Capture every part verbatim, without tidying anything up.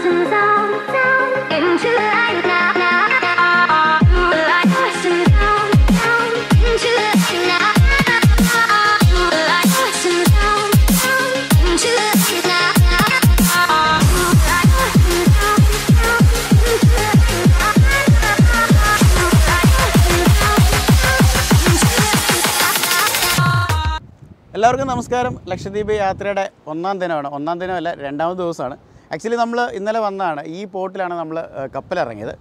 എല്ലാവർക്കും നമസ്കാരം. ലക്ഷദ്വീപ് യാത്രയുടെ ഒന്നാം ദിനമാണ്. ഒന്നാം ദിനമല്ല, രണ്ടാമത്തെ ദിവസമാണ്. ആക്ച്വലി നമ്മൾ ഇന്നലെ വന്നതാണ്. ഈ പോർട്ടിലാണ് നമ്മൾ കപ്പലിറങ്ങിയത്.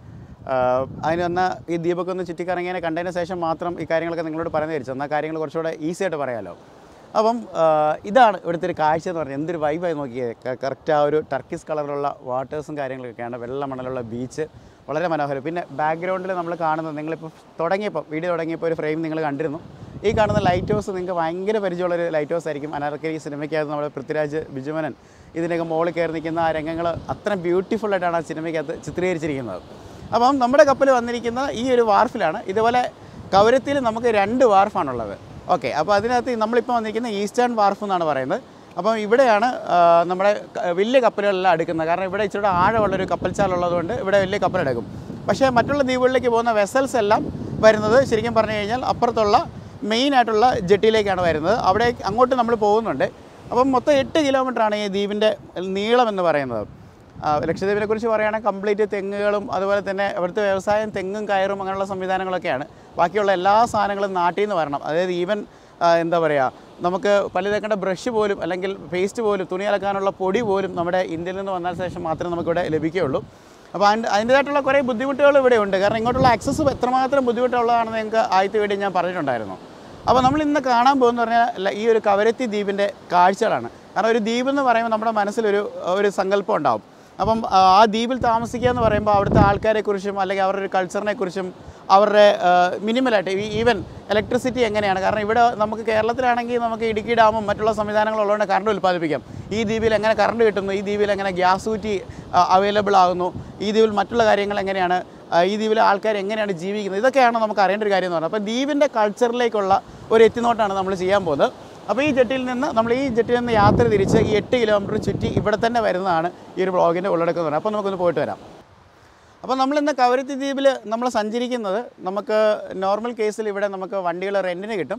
അതിന് വന്ന ഈ ദ്വീപൊക്കെ ഒന്ന് ചുറ്റിക്കറങ്ങിയതിനെ കണ്ടതിന് ശേഷം മാത്രം ഈ കാര്യങ്ങളൊക്കെ നിങ്ങളോട് പറഞ്ഞു തരിച്ചു. എന്നാൽ കാര്യങ്ങൾ കുറച്ചുകൂടെ ഈസി ആയിട്ട് പറയാമല്ലോ. അപ്പം ഇതാണ് ഇവിടുത്തെ ഒരു കാഴ്ച എന്ന് പറഞ്ഞാൽ എന്തൊരു വൈബായി നോക്കിയത്. കറക്റ്റ് ആ ഒരു ടർക്കിഷ് കളറിലുള്ള വാട്ടേഴ്സും കാര്യങ്ങളൊക്കെയാണ്, വെള്ള മണലുള്ള ബീച്ച്, വളരെ മനോഹരം. പിന്നെ ബാക്ക്ഗ്രൗണ്ടിൽ നമ്മൾ കാണുന്നത്, നിങ്ങളിപ്പോൾ തുടങ്ങിയപ്പോൾ വീഡിയോ തുടങ്ങിയപ്പോൾ ഒരു ഫ്രെയിം നിങ്ങൾ കണ്ടിരുന്നു. ഈ കാണുന്ന ലൈറ്റ് ഹൗസ് നിങ്ങൾക്ക് ഭയങ്കര പരിചയമുള്ളൊരു ലൈറ്റ് ഹൗസ് ആയിരിക്കും. അനാർക്കലി സിനിമയ്ക്കകത്ത് നമ്മൾ പൃഥ്വിരാജ്, ബിജുമനൻ ഇതിനൊക്കെ മുകളിൽ കയറി നിൽക്കുന്ന ആ രംഗങ്ങൾ അത്ര ബ്യൂട്ടിഫുള്ളായിട്ടാണ് ആ സിനിമയ്ക്കകത്ത് ചിത്രീകരിച്ചിരിക്കുന്നത്. അപ്പം നമ്മുടെ കപ്പൽ വന്നിരിക്കുന്ന ഈ ഒരു വാർഫിലാണ്. ഇതുപോലെ കവരത്തിയിൽ നമുക്ക് രണ്ട് വാർഫാണുള്ളത്. ഓക്കെ, അപ്പോൾ അതിനകത്ത് നമ്മളിപ്പോൾ വന്നിരിക്കുന്ന ഈസ്റ്റേൺ വാർഫ് എന്നാണ് പറയുന്നത്. അപ്പം ഇവിടെയാണ് നമ്മുടെ വലിയ കപ്പലുകളെല്ലാം എടുക്കുന്നത്. കാരണം ഇവിടെ ഇച്ചിരി ആഴമുള്ളൊരു കപ്പൽച്ചാലുള്ളതുകൊണ്ട് ഇവിടെ വലിയ കപ്പലെടുക്കും. പക്ഷേ മറ്റുള്ള ദ്വീപുകളിലേക്ക് പോകുന്ന വെസൽസ് എല്ലാം വരുന്നത് ശരിക്കും പറഞ്ഞു കഴിഞ്ഞാൽ അപ്പുറത്തുള്ള മെയിനായിട്ടുള്ള ജെട്ടിയിലേക്കാണ് വരുന്നത്. അവിടെ അങ്ങോട്ട് നമ്മൾ പോകുന്നുണ്ട്. അപ്പം മൊത്തം എട്ട് കിലോമീറ്ററാണ് ഈ ദ്വീപിൻ്റെ നീളം എന്ന് പറയുന്നത്. ലക്ഷദ്വീപിനെ കുറിച്ച് പറയുകയാണെങ്കിൽ കംപ്ലീറ്റ് തെങ്ങുകളും അതുപോലെ തന്നെ അവിടുത്തെ വ്യവസായം തെങ്ങും കയറും അങ്ങനെയുള്ള സംവിധാനങ്ങളൊക്കെയാണ്. ബാക്കിയുള്ള എല്ലാ സാധനങ്ങളും നാട്ടിൽ നിന്ന് വരണം. അതായത് ഈവൻ എന്താ പറയുക, നമുക്ക് പല്ല് തേക്കേണ്ട ബ്രഷ് പോലും അല്ലെങ്കിൽ പേസ്റ്റ് പോലും തുണി അലക്കാനുള്ള പൊടി പോലും നമ്മുടെ ഇന്ത്യയിൽ നിന്ന് വന്നതിന് ശേഷം മാത്രമേ നമുക്കിവിടെ ലഭിക്കുകയുള്ളൂ. അപ്പോൾ അതിൻ്റെ അതിൻ്റേതായിട്ടുള്ള കുറേ ബുദ്ധിമുട്ടുകൾ ഇവിടെ ഉണ്ട്. കാരണം ഇങ്ങോട്ടുള്ള ആക്സസ് എത്രമാത്രം ബുദ്ധിമുട്ടുള്ളതാണെന്ന് നിങ്ങൾക്ക് ആദ്യത്തെ വീഡിയോ ഞാൻ പറഞ്ഞിട്ടുണ്ടായിരുന്നു. അപ്പോൾ നമ്മൾ ഇന്ന് കാണാൻ പോകുന്ന പറഞ്ഞാൽ ഈ ഒരു കവരത്തി ദ്വീപിൻ്റെ കാഴ്ചകളാണ്. കാരണം ഒരു ദ്വീപ് എന്ന് പറയുമ്പോൾ നമ്മുടെ മനസ്സിലൊരു ഒരു സങ്കല്പം ഉണ്ടാവും. അപ്പം ആ ദ്വീപിൽ താമസിക്കുക എന്ന് പറയുമ്പോൾ അവിടുത്തെ ആൾക്കാരെക്കുറിച്ചും അല്ലെങ്കിൽ അവരുടെ ഒരു കൾച്ചറിനെക്കുറിച്ചും അവരുടെ മിനിമലായിട്ട് ഈവൻ ഇലക്ട്രിസിറ്റി എങ്ങനെയാണ്. കാരണം ഇവിടെ നമുക്ക് കേരളത്തിലാണെങ്കിൽ നമുക്ക് ഇടുക്കി ഡാമും മറ്റുള്ള സംവിധാനങ്ങളുള്ളതുകൊണ്ട് കറണ്ട് ഉൽപ്പാദിപ്പിക്കാം. ഈ ദ്വീപിൽ എങ്ങനെ കറണ്ട് കിട്ടുന്നു, ഈ ദ്വീപിൽ എങ്ങനെ ഗ്യാസ് കുറ്റി അവൈലബിൾ ആകുന്നു, ഈ ദ്വീപിൽ മറ്റുള്ള കാര്യങ്ങൾ എങ്ങനെയാണ്, ഈ ദ്വീപിലെ ആൾക്കാർ എങ്ങനെയാണ് ജീവിക്കുന്നത്, ഇതൊക്കെയാണ് നമുക്ക് അറിയേണ്ട ഒരു കാര്യം എന്ന് പറഞ്ഞാൽ. അപ്പോൾ ദ്വീപിൻ്റെ കൾച്ചറിലേക്കുള്ള ഒരു എത്തിനോട്ടാണ് നമ്മൾ ചെയ്യാൻ പോകുന്നത്. അപ്പോൾ ഈ ജെട്ടിയിൽ നിന്ന് നമ്മൾ ഈ ജെട്ടിയിൽ നിന്ന് യാത്ര തിരിച്ച് ഈ എട്ട് കിലോമീറ്റർ ചുറ്റി ഇവിടെ തന്നെ വരുന്നതാണ് ഈ ഒരു ബ്ലോഗിൻ്റെ ഉള്ളടക്കം എന്ന് പറയുന്നത്. അപ്പോൾ നമുക്കൊന്ന് പോയിട്ട് വരാം. അപ്പോൾ നമ്മളിന്ന് കവരത്തി ദ്വീപിൽ നമ്മൾ സഞ്ചരിക്കുന്നത്, നമുക്ക് നോർമൽ കേസിൽ ഇവിടെ നമുക്ക് വണ്ടികൾ റെൻറ്റിന് കിട്ടും.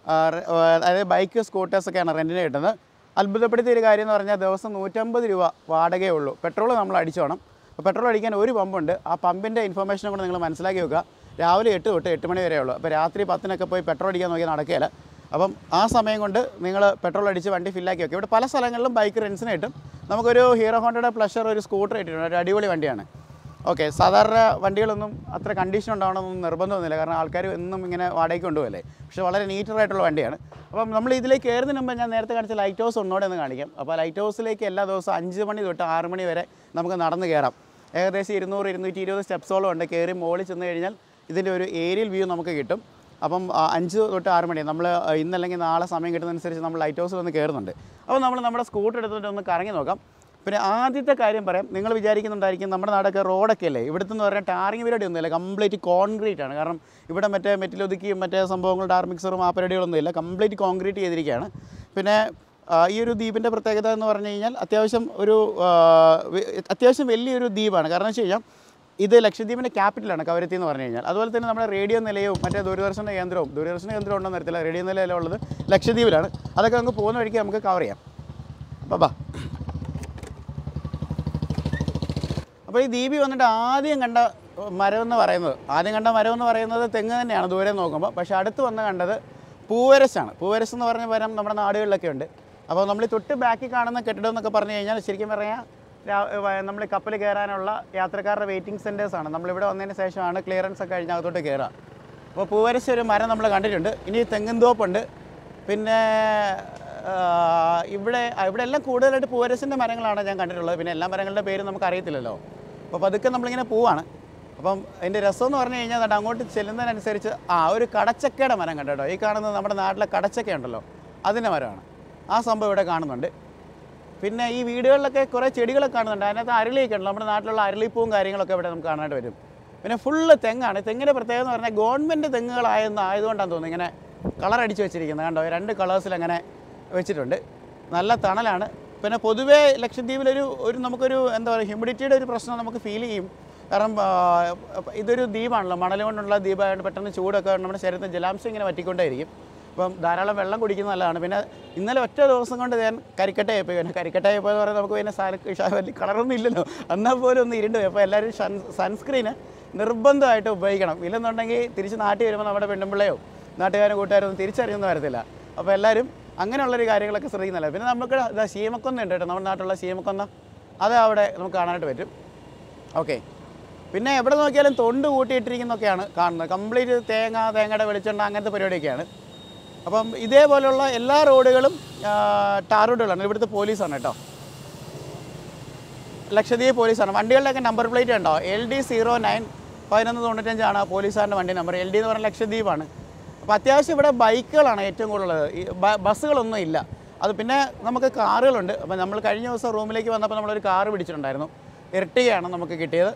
അതായത് ബൈക്ക് സ്കൂട്ടേഴ്സൊക്കെയാണ് റെൻറ്റിന് കിട്ടുന്നത്. അത്ഭുതപ്പെടുത്തിയ ഒരു കാര്യം എന്ന് പറഞ്ഞാൽ ദിവസം നൂറ്റമ്പത് രൂപ വാടകയേ ഉള്ളൂ. പെട്രോൾ നമ്മൾ അടിച്ചു വേണം. അപ്പോൾ പെട്രോൾ അടിക്കാൻ ഒരു പമ്പുണ്ട്. ആ പമ്പിൻ്റെ ഇൻഫർമേഷനും കൂടെ നിങ്ങൾ മനസ്സിലാക്കി വെക്കുക. രാവിലെ എട്ട് തൊട്ട് എട്ട് മണി വരെ ഉള്ളൂ. അപ്പോൾ രാത്രി പത്തിനൊക്കെ പോയി പെട്രോൾ അടിക്കാൻ നോക്കിയാൽ നടക്കുകയില്ല. അപ്പം ആ സമയം കൊണ്ട് നിങ്ങൾ പെട്രോൾ അടിച്ച് വണ്ടി ഫില്ലാക്കി വെക്കുക. ഇവിടെ പല സ്ഥലങ്ങളിലും ബൈക്ക് റെൻസിന് കിട്ടും. നമുക്കൊരു ഹീറോ ഹോണ്ടയുടെ പ്ലഷർ ഒരു സ്കൂട്ടർ കിട്ടിയിട്ടുണ്ട്. ഒരു അടിപൊളി വണ്ടിയാണ്. ഓക്കെ, സാധാരണ വണ്ടികളൊന്നും അത്ര കണ്ടീഷൻ ഉണ്ടാവണമെന്നൊന്നും നിർബന്ധമൊന്നുമില്ല. കാരണം ആൾക്കാർ എന്നും ഇങ്ങനെ വാടകയ്ക്ക് കൊണ്ടുപോകല്ലേ. പക്ഷേ വളരെ നീറ്ററായിട്ടുള്ള വണ്ടിയാണ്. അപ്പം നമ്മൾ ഇതിലേക്ക് കയറുന്നതിന് മുമ്പ് ഞാൻ നേരത്തെ കാണിച്ച ലൈറ്റ് ഹൗസ് ഒന്നോടെ ഒന്ന് കാണിക്കാം. അപ്പോൾ ലൈറ്റ് ഹൗസിലേക്ക് എല്ലാ ദിവസവും അഞ്ച് മണി തൊട്ട് ആറ് മണി വരെ നമുക്ക് നടന്ന് കയറാം. ഏകദേശം ഇരുന്നൂറ് ഇരുന്നൂറ്റി ഇരുപത് സ്റ്റെപ്സോളം ഉണ്ട്. കയറി മുകളിൽ ചെന്ന് കഴിഞ്ഞാൽ ഇതിൻ്റെ ഒരു ഏരിയൽ വ്യൂ നമുക്ക് കിട്ടും. അപ്പം അഞ്ച് തൊട്ട് ആറ് മണി നമ്മൾ ഇന്നല്ലെങ്കിൽ നാളെ സമയം കിട്ടുന്നതനുസരിച്ച് നമ്മൾ ലൈറ്റ് ഹൗസിൽ ഒന്ന് കയറുന്നുണ്ട്. അപ്പോൾ നമ്മൾ നമ്മുടെ സ്കൂട്ടർ എടുത്തിട്ട് ഒന്ന് കറങ്ങി നോക്കാം. പിന്നെ ആദ്യത്തെ കാര്യം പറയാം, നിങ്ങൾ വിചാരിക്കുന്നുണ്ടായിരിക്കും നമ്മുടെ നാടൊക്കെ റോഡൊക്കെ അല്ലേ, ഇവിടുത്തെ എന്ന് പറഞ്ഞാൽ ടാറിങ് പരിപാടി ഒന്നുമില്ല, കംപ്ലീറ്റ് കോൺക്രീറ്റ് ആണ്. കാരണം ഇവിടെ മറ്റേ മെറ്റിലൊതുക്കിയും മറ്റേ സംഭവങ്ങൾ ടാർ മിക്സറും ആ പരിപാടികളൊന്നുമില്ല, കംപ്ലീറ്റ് കോൺക്രീറ്റ് ചെയ്തിരിക്കുകയാണ്. പിന്നെ ഈ ഒരു ദ്വീപിൻ്റെ പ്രത്യേകത എന്ന് പറഞ്ഞു കഴിഞ്ഞാൽ അത്യാവശ്യം ഒരു അത്യാവശ്യം വലിയൊരു ദ്വീപാണ്. കാരണം വെച്ച് കഴിഞ്ഞാൽ ഇത് ലക്ഷദ്വീപിൻ്റെ ക്യാപിറ്റലാണ് കവരത്തി എന്ന് പറഞ്ഞു കഴിഞ്ഞാൽ. അതുപോലെ തന്നെ നമ്മുടെ റേഡിയോ നിലയവും മറ്റേ ദൂരദർശന കേന്ദ്രവും ദൂരദർശന കേന്ദ്രം ഉണ്ടെന്ന് അറിയത്തില്ല, റേഡിയോ നിലയം ഉള്ളത് ലക്ഷദ്വീപിലാണ്. അതൊക്കെ നമുക്ക് പോകുന്ന വഴിക്ക് നമുക്ക് കവർ ചെയ്യാം. അപ്പോൾ ബാ. അപ്പോൾ ഈ ദ്വീപിൽ വന്നിട്ട് ആദ്യം കണ്ട മരം എന്ന് പറയുന്നത് ആദ്യം കണ്ട മരം എന്ന് പറയുന്നത് തെങ്ങ് തന്നെയാണ് ദൂരെ നോക്കുമ്പോൾ. പക്ഷേ അടുത്ത് വന്ന് കണ്ടത് പൂവരസാണ്. പൂവരസ് എന്ന് പറഞ്ഞ മരം നമ്മുടെ നാടുകളിലൊക്കെ ഉണ്ട്. അപ്പോൾ നമ്മൾ തൊട്ട് ബാക്കിൽ കാണുന്ന കെട്ടിടം എന്നൊക്കെ പറഞ്ഞു കഴിഞ്ഞാൽ ശരിക്കും പറഞ്ഞാൽ നമ്മൾ കപ്പൽ കയറാനുള്ള യാത്രക്കാരുടെ വെയിറ്റിംഗ് സെൻറ്റേഴ്സാണ്. നമ്മളിവിടെ വന്നതിന് ശേഷമാണ് ക്ലിയറൻസ് ഒക്കെ കഴിഞ്ഞ് അകത്തോട്ട് കയറുക. അപ്പോൾ പൂവരസ് ഒരു മരം നമ്മൾ കണ്ടിട്ടുണ്ട്. ഇനി തെങ്ങിൻതോപ്പുണ്ട്. പിന്നെ ഇവിടെ ഇവിടെ എല്ലാം കൂടുതലായിട്ട് പൂവരസിൻ്റെ മരങ്ങളാണ് ഞാൻ കണ്ടിട്ടുള്ളത്. പിന്നെ എല്ലാ മരങ്ങളുടെ പേരും നമുക്ക് അറിയത്തില്ലല്ലോ. അപ്പോൾ പതുക്കെ നമ്മളിങ്ങനെ പോവാണ്. അപ്പം അതിൻ്റെ രസം എന്ന് പറഞ്ഞു കഴിഞ്ഞാൽ അത് അങ്ങോട്ട് ചെല്ലുന്നതിനനുസരിച്ച് ആ ഒരു കടച്ചക്കയുടെ മരം കണ്ടോ. ഈ കാണുന്നത് നമ്മുടെ നാട്ടിലെ കടച്ചക്ക ഉണ്ടല്ലോ, അതിൻ്റെ മരമാണ്. ആ സംഭവം ഇവിടെ കാണുന്നുണ്ട്. പിന്നെ ഈ വീടുകളിലൊക്കെ കുറേ ചെടികളൊക്കെ കാണുന്നുണ്ട്. അതിനകത്ത് അരളിയൊക്കെ ഉണ്ടല്ലോ, നമ്മുടെ നാട്ടിലുള്ള അരളിപ്പൂവും കാര്യങ്ങളൊക്കെ ഇവിടെ നമുക്ക് കാണാനായിട്ട് വരും. പിന്നെ ഫുള്ള് തെങ്ങാണ്. തെങ്ങിൻ്റെ പ്രത്യേകത എന്ന് പറഞ്ഞാൽ ഗവൺമെൻറ് തെങ്ങുകളായെന്ന് ആയതുകൊണ്ടാണ് തോന്നുന്നത് ഇങ്ങനെ കളർ അടിച്ച് വെച്ചിരിക്കുന്നത്. കണ്ടോ, രണ്ട് കളേഴ്സിൽ അങ്ങനെ വെച്ചിട്ടുണ്ട്. നല്ല തണലാണ്. പിന്നെ പൊതുവേ ലക്ഷദ്വീപിലൊരു ഒരു നമുക്കൊരു എന്താ പറയുക ഹ്യൂമിഡിറ്റിയുടെ ഒരു പ്രശ്നം നമുക്ക് ഫീൽ ചെയ്യും. കാരണം ഇതൊരു ദ്വീപാണല്ലോ, മണൽ കൊണ്ടുള്ള ദ്വീപായതുകൊണ്ട് പെട്ടെന്ന് ചൂടൊക്കെ നമ്മുടെ ശരീരത്തിൽ ജലാംശം ഇങ്ങനെ വറ്റിക്കൊണ്ടേയിരിക്കും. അപ്പം ധാരാളം വെള്ളം കുടിക്കുന്നത് നല്ലതാണ്. പിന്നെ ഇന്നലെ ഒറ്റ ദിവസം കൊണ്ട് ഞാൻ കരിക്കട്ടയായി പോയി. പിന്നെ കരിക്കട്ടയായി പോയെന്ന് പറയുന്നത് നമുക്ക് പിന്നെ വലിയ കളറൊന്നും ഇല്ലല്ലോ, എന്നാൽ പോലും ഒന്ന് ഇരുണ്ട് പോയി. അപ്പോൾ എല്ലാവരും സൺ സൺസ്ക്രീന് നിർബന്ധമായിട്ട് ഉപയോഗിക്കണം. ഇല്ലെന്നുണ്ടെങ്കിൽ തിരിച്ച് നാട്ടിൽ വരുമ്പോൾ നമ്മുടെ പെണ്ണുമ്പിള്ളയോ നാട്ടുകാരും കൂട്ടുകാരും ഒന്നും തിരിച്ചറിയൊന്നും വരത്തില്ല. അപ്പോൾ എല്ലാവരും അങ്ങനെയുള്ളൊരു കാര്യങ്ങളൊക്കെ ശ്രദ്ധിക്കുന്നില്ല. പിന്നെ നമുക്ക് ഇതാ ശീമക്കൊന്ന ഉണ്ട് കേട്ടോ, നമ്മുടെ നാട്ടിലുള്ള ശീമക്കൊന്ന, അത് അവിടെ നമുക്ക് കാണാനായിട്ട് പറ്റും. ഓക്കെ, പിന്നെ എവിടെ നോക്കിയാലും തൊണ്ട് കൂട്ടിയിട്ടിരിക്കുന്നൊക്കെയാണ് കാണുന്നത്. കംപ്ലീറ്റ് തേങ്ങ, തേങ്ങയുടെ വെളിച്ചെണ്ണ, അങ്ങനത്തെ പരിപാടിയൊക്കെയാണ്. അപ്പം ഇതേപോലെയുള്ള എല്ലാ റോഡുകളും ടാർ റോഡുകളാണ്. ഇവിടുത്തെ പോലീസാണ് കേട്ടോ, ലക്ഷദ്വീപ് പോലീസാണ്. വണ്ടികളുടെയൊക്കെ നമ്പർ പ്ലേറ്റ് ഉണ്ടോ, എൽ ഡി സീറോ നയൻ പതിനൊന്ന് തൊണ്ണൂറ്റഞ്ചാണ് പോലീസുകാരുടെ വണ്ടി നമ്പർ. എൽ ഡി എന്ന് പറഞ്ഞാൽ ലക്ഷദ്വീപാണ്. അപ്പോൾ അത്യാവശ്യം ഇവിടെ ബൈക്കുകളാണ് ഏറ്റവും കൂടുതലുള്ളത്, ഈ ബസ്സുകളൊന്നും ഇല്ല. അത് പിന്നെ നമുക്ക് കാറുകളുണ്ട്. അപ്പോൾ നമ്മൾ കഴിഞ്ഞ ദിവസം റൂമിലേക്ക് വന്നപ്പോൾ നമ്മളൊരു കാറ് പിടിച്ചിട്ടുണ്ടായിരുന്നു, ഇരട്ടിയാണ് നമുക്ക് കിട്ടിയത്.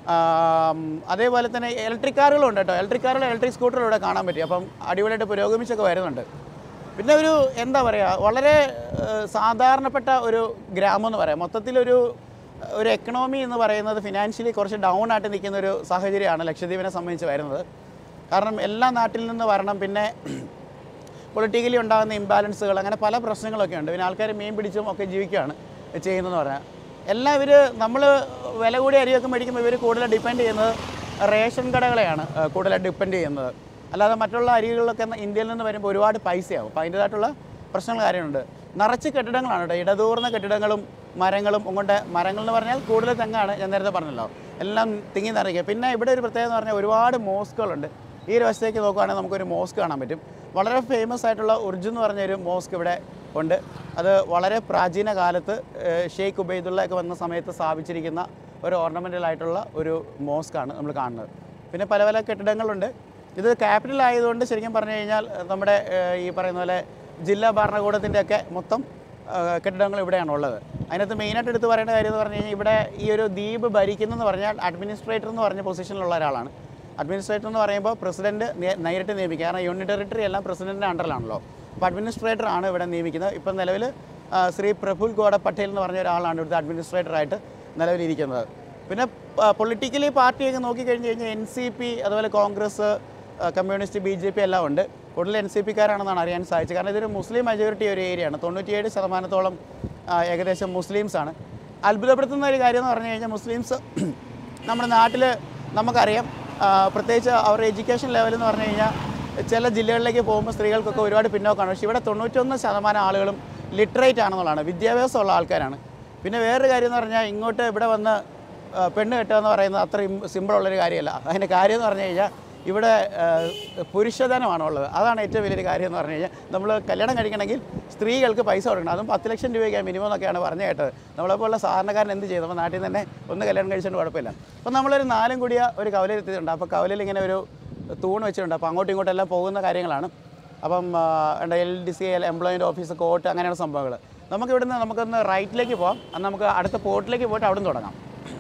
അതേപോലെ തന്നെ ഇലക്ട്രിക് കാറുകളുണ്ട് കേട്ടോ, ഇലക്ട്രിക് കാറുകൾ ഇലക്ട്രിക് സ്കൂട്ടറുകൾ ഇവിടെ കാണാൻ പറ്റി. അപ്പം അടിപൊളിയായിട്ട് പുരോഗമിച്ചൊക്കെ വരുന്നുണ്ട്. പിന്നെ ഒരു എന്താ പറയുക, വളരെ സാധാരണപ്പെട്ട ഒരു ഗ്രാമം എന്ന് പറയാം. മൊത്തത്തിലൊരു ഒരു എക്കണോമി എന്ന് പറയുന്നത് ഫിനാൻഷ്യലി കുറച്ച് ഡൗൺ ആയിട്ട് നിൽക്കുന്ന ഒരു സാഹചര്യമാണ് ലക്ഷദ്വീപിനെ സംബന്ധിച്ച് വരുന്നത്. കാരണം എല്ലാ നാട്ടിൽ നിന്ന് വരണം, പിന്നെ പൊളിറ്റിക്കലി ഉണ്ടാകുന്ന ഇംബാലൻസുകൾ, അങ്ങനെ പല പ്രശ്നങ്ങളൊക്കെ ഉണ്ട്. പിന്നെ ആൾക്കാർ മീൻ പിടിച്ചും ഒക്കെ ജീവിക്കുകയാണ് ചെയ്യുന്നതെന്ന് പറഞ്ഞാൽ. എല്ലാം ഇവർ നമ്മൾ വില കൂടിയ അരിയൊക്കെ മേടിക്കുമ്പോൾ ഇവർ കൂടുതൽ ഡിപ്പെൻഡ് ചെയ്യുന്നത് റേഷൻ കടകളെയാണ് കൂടുതൽ ഡിപ്പെൻഡ് ചെയ്യുന്നത്. അല്ലാതെ മറ്റുള്ള അരികളിലൊക്കെ ഇന്ത്യയിൽ നിന്ന് വരുമ്പോൾ ഒരുപാട് പൈസയാവും. അപ്പോൾ അതിൻ്റേതായിട്ടുള്ള പ്രശ്നങ്ങൾ കാര്യമുണ്ട്. നിറച്ച് കെട്ടിടങ്ങളാണ് കേട്ടോ, ഇടതൂർന്ന കെട്ടിടങ്ങളും മരങ്ങളും കൊണ്ട്. മരങ്ങൾ എന്ന് പറഞ്ഞാൽ കൂടുതൽ തെങ്ങാണ്, ഞാൻ നേരത്തെ പറഞ്ഞല്ലോ, എല്ലാം തിങ്ങി നിറയ്ക്കുക. പിന്നെ ഇവിടെ ഒരു പ്രത്യേകത എന്ന് പറഞ്ഞാൽ ഒരുപാട് മോസ്കുകളുണ്ട്. ഈ ഒരു വശത്തേക്ക് നോക്കുകയാണെങ്കിൽ നമുക്കൊരു മോസ്ക് കാണാൻ പറ്റും. വളരെ ഫേമസ് ആയിട്ടുള്ള ഉർജ് എന്ന് പറഞ്ഞൊരു മോസ്ക് ഇവിടെ ഉണ്ട്. അത് വളരെ പ്രാചീന കാലത്ത് ഷെയ്ഖ് ഉബൈദുള്ള ഒക്കെ വന്ന സമയത്ത് സ്ഥാപിച്ചിരിക്കുന്ന ഒരു ഓർണമെൻ്റലായിട്ടുള്ള ഒരു മോസ്കാണ് നമ്മൾ കാണുന്നത്. പിന്നെ പല പല കെട്ടിടങ്ങളുണ്ട്. ഇത് ക്യാപിറ്റൽ ആയതുകൊണ്ട് ശരിക്കും പറഞ്ഞു കഴിഞ്ഞാൽ നമ്മുടെ ഈ പറയുന്ന പോലെ ജില്ലാ ഭരണകൂടത്തിൻ്റെയൊക്കെ മൊത്തം കെട്ടിടങ്ങൾ ഇവിടെയാണ് ഉള്ളത്. അതിനകത്ത് മെയിനായിട്ട് എടുത്ത് പറയേണ്ട കാര്യം എന്ന് പറഞ്ഞു കഴിഞ്ഞാൽ ഇവിടെ ഈ ഒരു ദ്വീപ് ഭരിക്കുന്നതെന്ന് പറഞ്ഞാൽ അഡ്മിനിസ്ട്രേറ്റർ എന്ന് പറഞ്ഞ പൊസിഷനിലുള്ള ഒരാളാണ്. അഡ്മിനിസ്ട്രേറ്റർ എന്ന് പറയുമ്പോൾ പ്രസിഡൻറ്റ് നേരിട്ട് നിയമിക്കുക, കാരണം യൂണിറ്റ് ടെറിട്ടറി എല്ലാം പ്രസിഡൻറ്റിൻ്റെ അണ്ടറിലാണല്ലോ. അപ്പോൾ അഡ്മിനിസ്ട്രേറ്റർ ആണ് ഇവിടെ നിയമിക്കുന്നത്. ഇപ്പം നിലവിൽ ശ്രീ പ്രഫുൽ ഗോഡ പട്ടേൽ എന്ന് പറഞ്ഞ ഒരാളാണ് ഇവിടുത്തെ അഡ്മിനിസ്ട്രേറ്ററായിട്ട് നിലവിലിരിക്കുന്നത്. പിന്നെ പൊളിറ്റിക്കലി പാർട്ടിയൊക്കെ നോക്കിക്കഴിഞ്ഞ് കഴിഞ്ഞാൽ എൻ സി പി, അതുപോലെ Congress, communist, B J P എല്ലാം ഉണ്ട്. കൂടുതൽ എൻ സി പിക്കാരാണെന്നാണ് അറിയാൻ സാധിച്ചത്. കാരണം ഇതൊരു മുസ്ലിം മജോറിറ്റി ഒരു ഏരിയയാണ്. തൊണ്ണൂറ്റിയേഴ് ശതമാനത്തോളം ഏകദേശം മുസ്ലിംസാണ്. അത്ഭുതപ്പെടുത്തുന്ന ഒരു കാര്യം എന്ന് പറഞ്ഞു കഴിഞ്ഞാൽ മുസ്ലിംസ് നമ്മുടെ നാട്ടിൽ നമുക്കറിയാം, പ്രത്യേകിച്ച് അവരുടെ എഡ്യൂക്കേഷൻ ലെവൽ എന്ന് പറഞ്ഞു കഴിഞ്ഞാൽ ചില ജില്ലകളിലേക്ക് പോകുമ്പോൾ സ്ത്രീകൾക്കൊക്കെ ഒരുപാട് പിന്നോക്കമാണ്. പക്ഷേ ഇവിടെ തൊണ്ണൂറ്റൊന്ന് ശതമാനം ആളുകളും ലിറ്ററേറ്റ് ആണെന്നുള്ളതാണ്, വിദ്യാഭ്യാസമുള്ള ആൾക്കാരാണ്. പിന്നെ വേറൊരു കാര്യം എന്ന് പറഞ്ഞാൽ ഇങ്ങോട്ട് ഇവിടെ വന്ന് പെണ്ണ് കെട്ടുക എന്ന് പറയുന്നത് അത്ര സിമ്പിളുള്ളൊരു കാര്യമല്ല. അതിൻ്റെ കാര്യം എന്ന് പറഞ്ഞു കഴിഞ്ഞാൽ ഇവിടെ പുരുഷധനമാണുള്ളത്. അതാണ് ഏറ്റവും വലിയൊരു കാര്യം എന്ന് പറഞ്ഞു കഴിഞ്ഞാൽ. നമ്മൾ കല്യാണം കഴിക്കണമെങ്കിൽ സ്ത്രീകൾക്ക് പൈസ കൊടുക്കണം, അതും പത്ത് ലക്ഷം രൂപയ്ക്ക് മിനിമം എന്നൊക്കെയാണ് പറഞ്ഞു കേട്ടത്. നമ്മളെപ്പോലുള്ള സാധാരണക്കാരൻ എന്ത് ചെയ്തു, നമ്മൾ നാട്ടിൽ തന്നെ ഒന്ന് കല്യാണം കഴിച്ചുകൊണ്ട് കുഴപ്പമില്ല. അപ്പോൾ നമ്മളൊരു നാലും കൂടിയ ഒരു കവലയിൽ എത്തിയിട്ടുണ്ട്. അപ്പോൾ കവലയിൽ ഇങ്ങനെ ഒരു തൂണ് വെച്ചിട്ടുണ്ട്. അപ്പോൾ അങ്ങോട്ടും ഇങ്ങോട്ടെല്ലാം പോകുന്ന കാര്യങ്ങളാണ്. അപ്പം എന്താ L D C L employment office, court, അങ്ങനെയുള്ള സംഭവങ്ങൾ. നമുക്ക് ഇവിടുന്ന് നമുക്കൊന്ന് റൈറ്റിലേക്ക് പോകാം, അത് നമുക്ക് അടുത്ത പോർട്ടിലേക്ക് പോയിട്ട് അവിടെ നിന്ന് തുടങ്ങാം.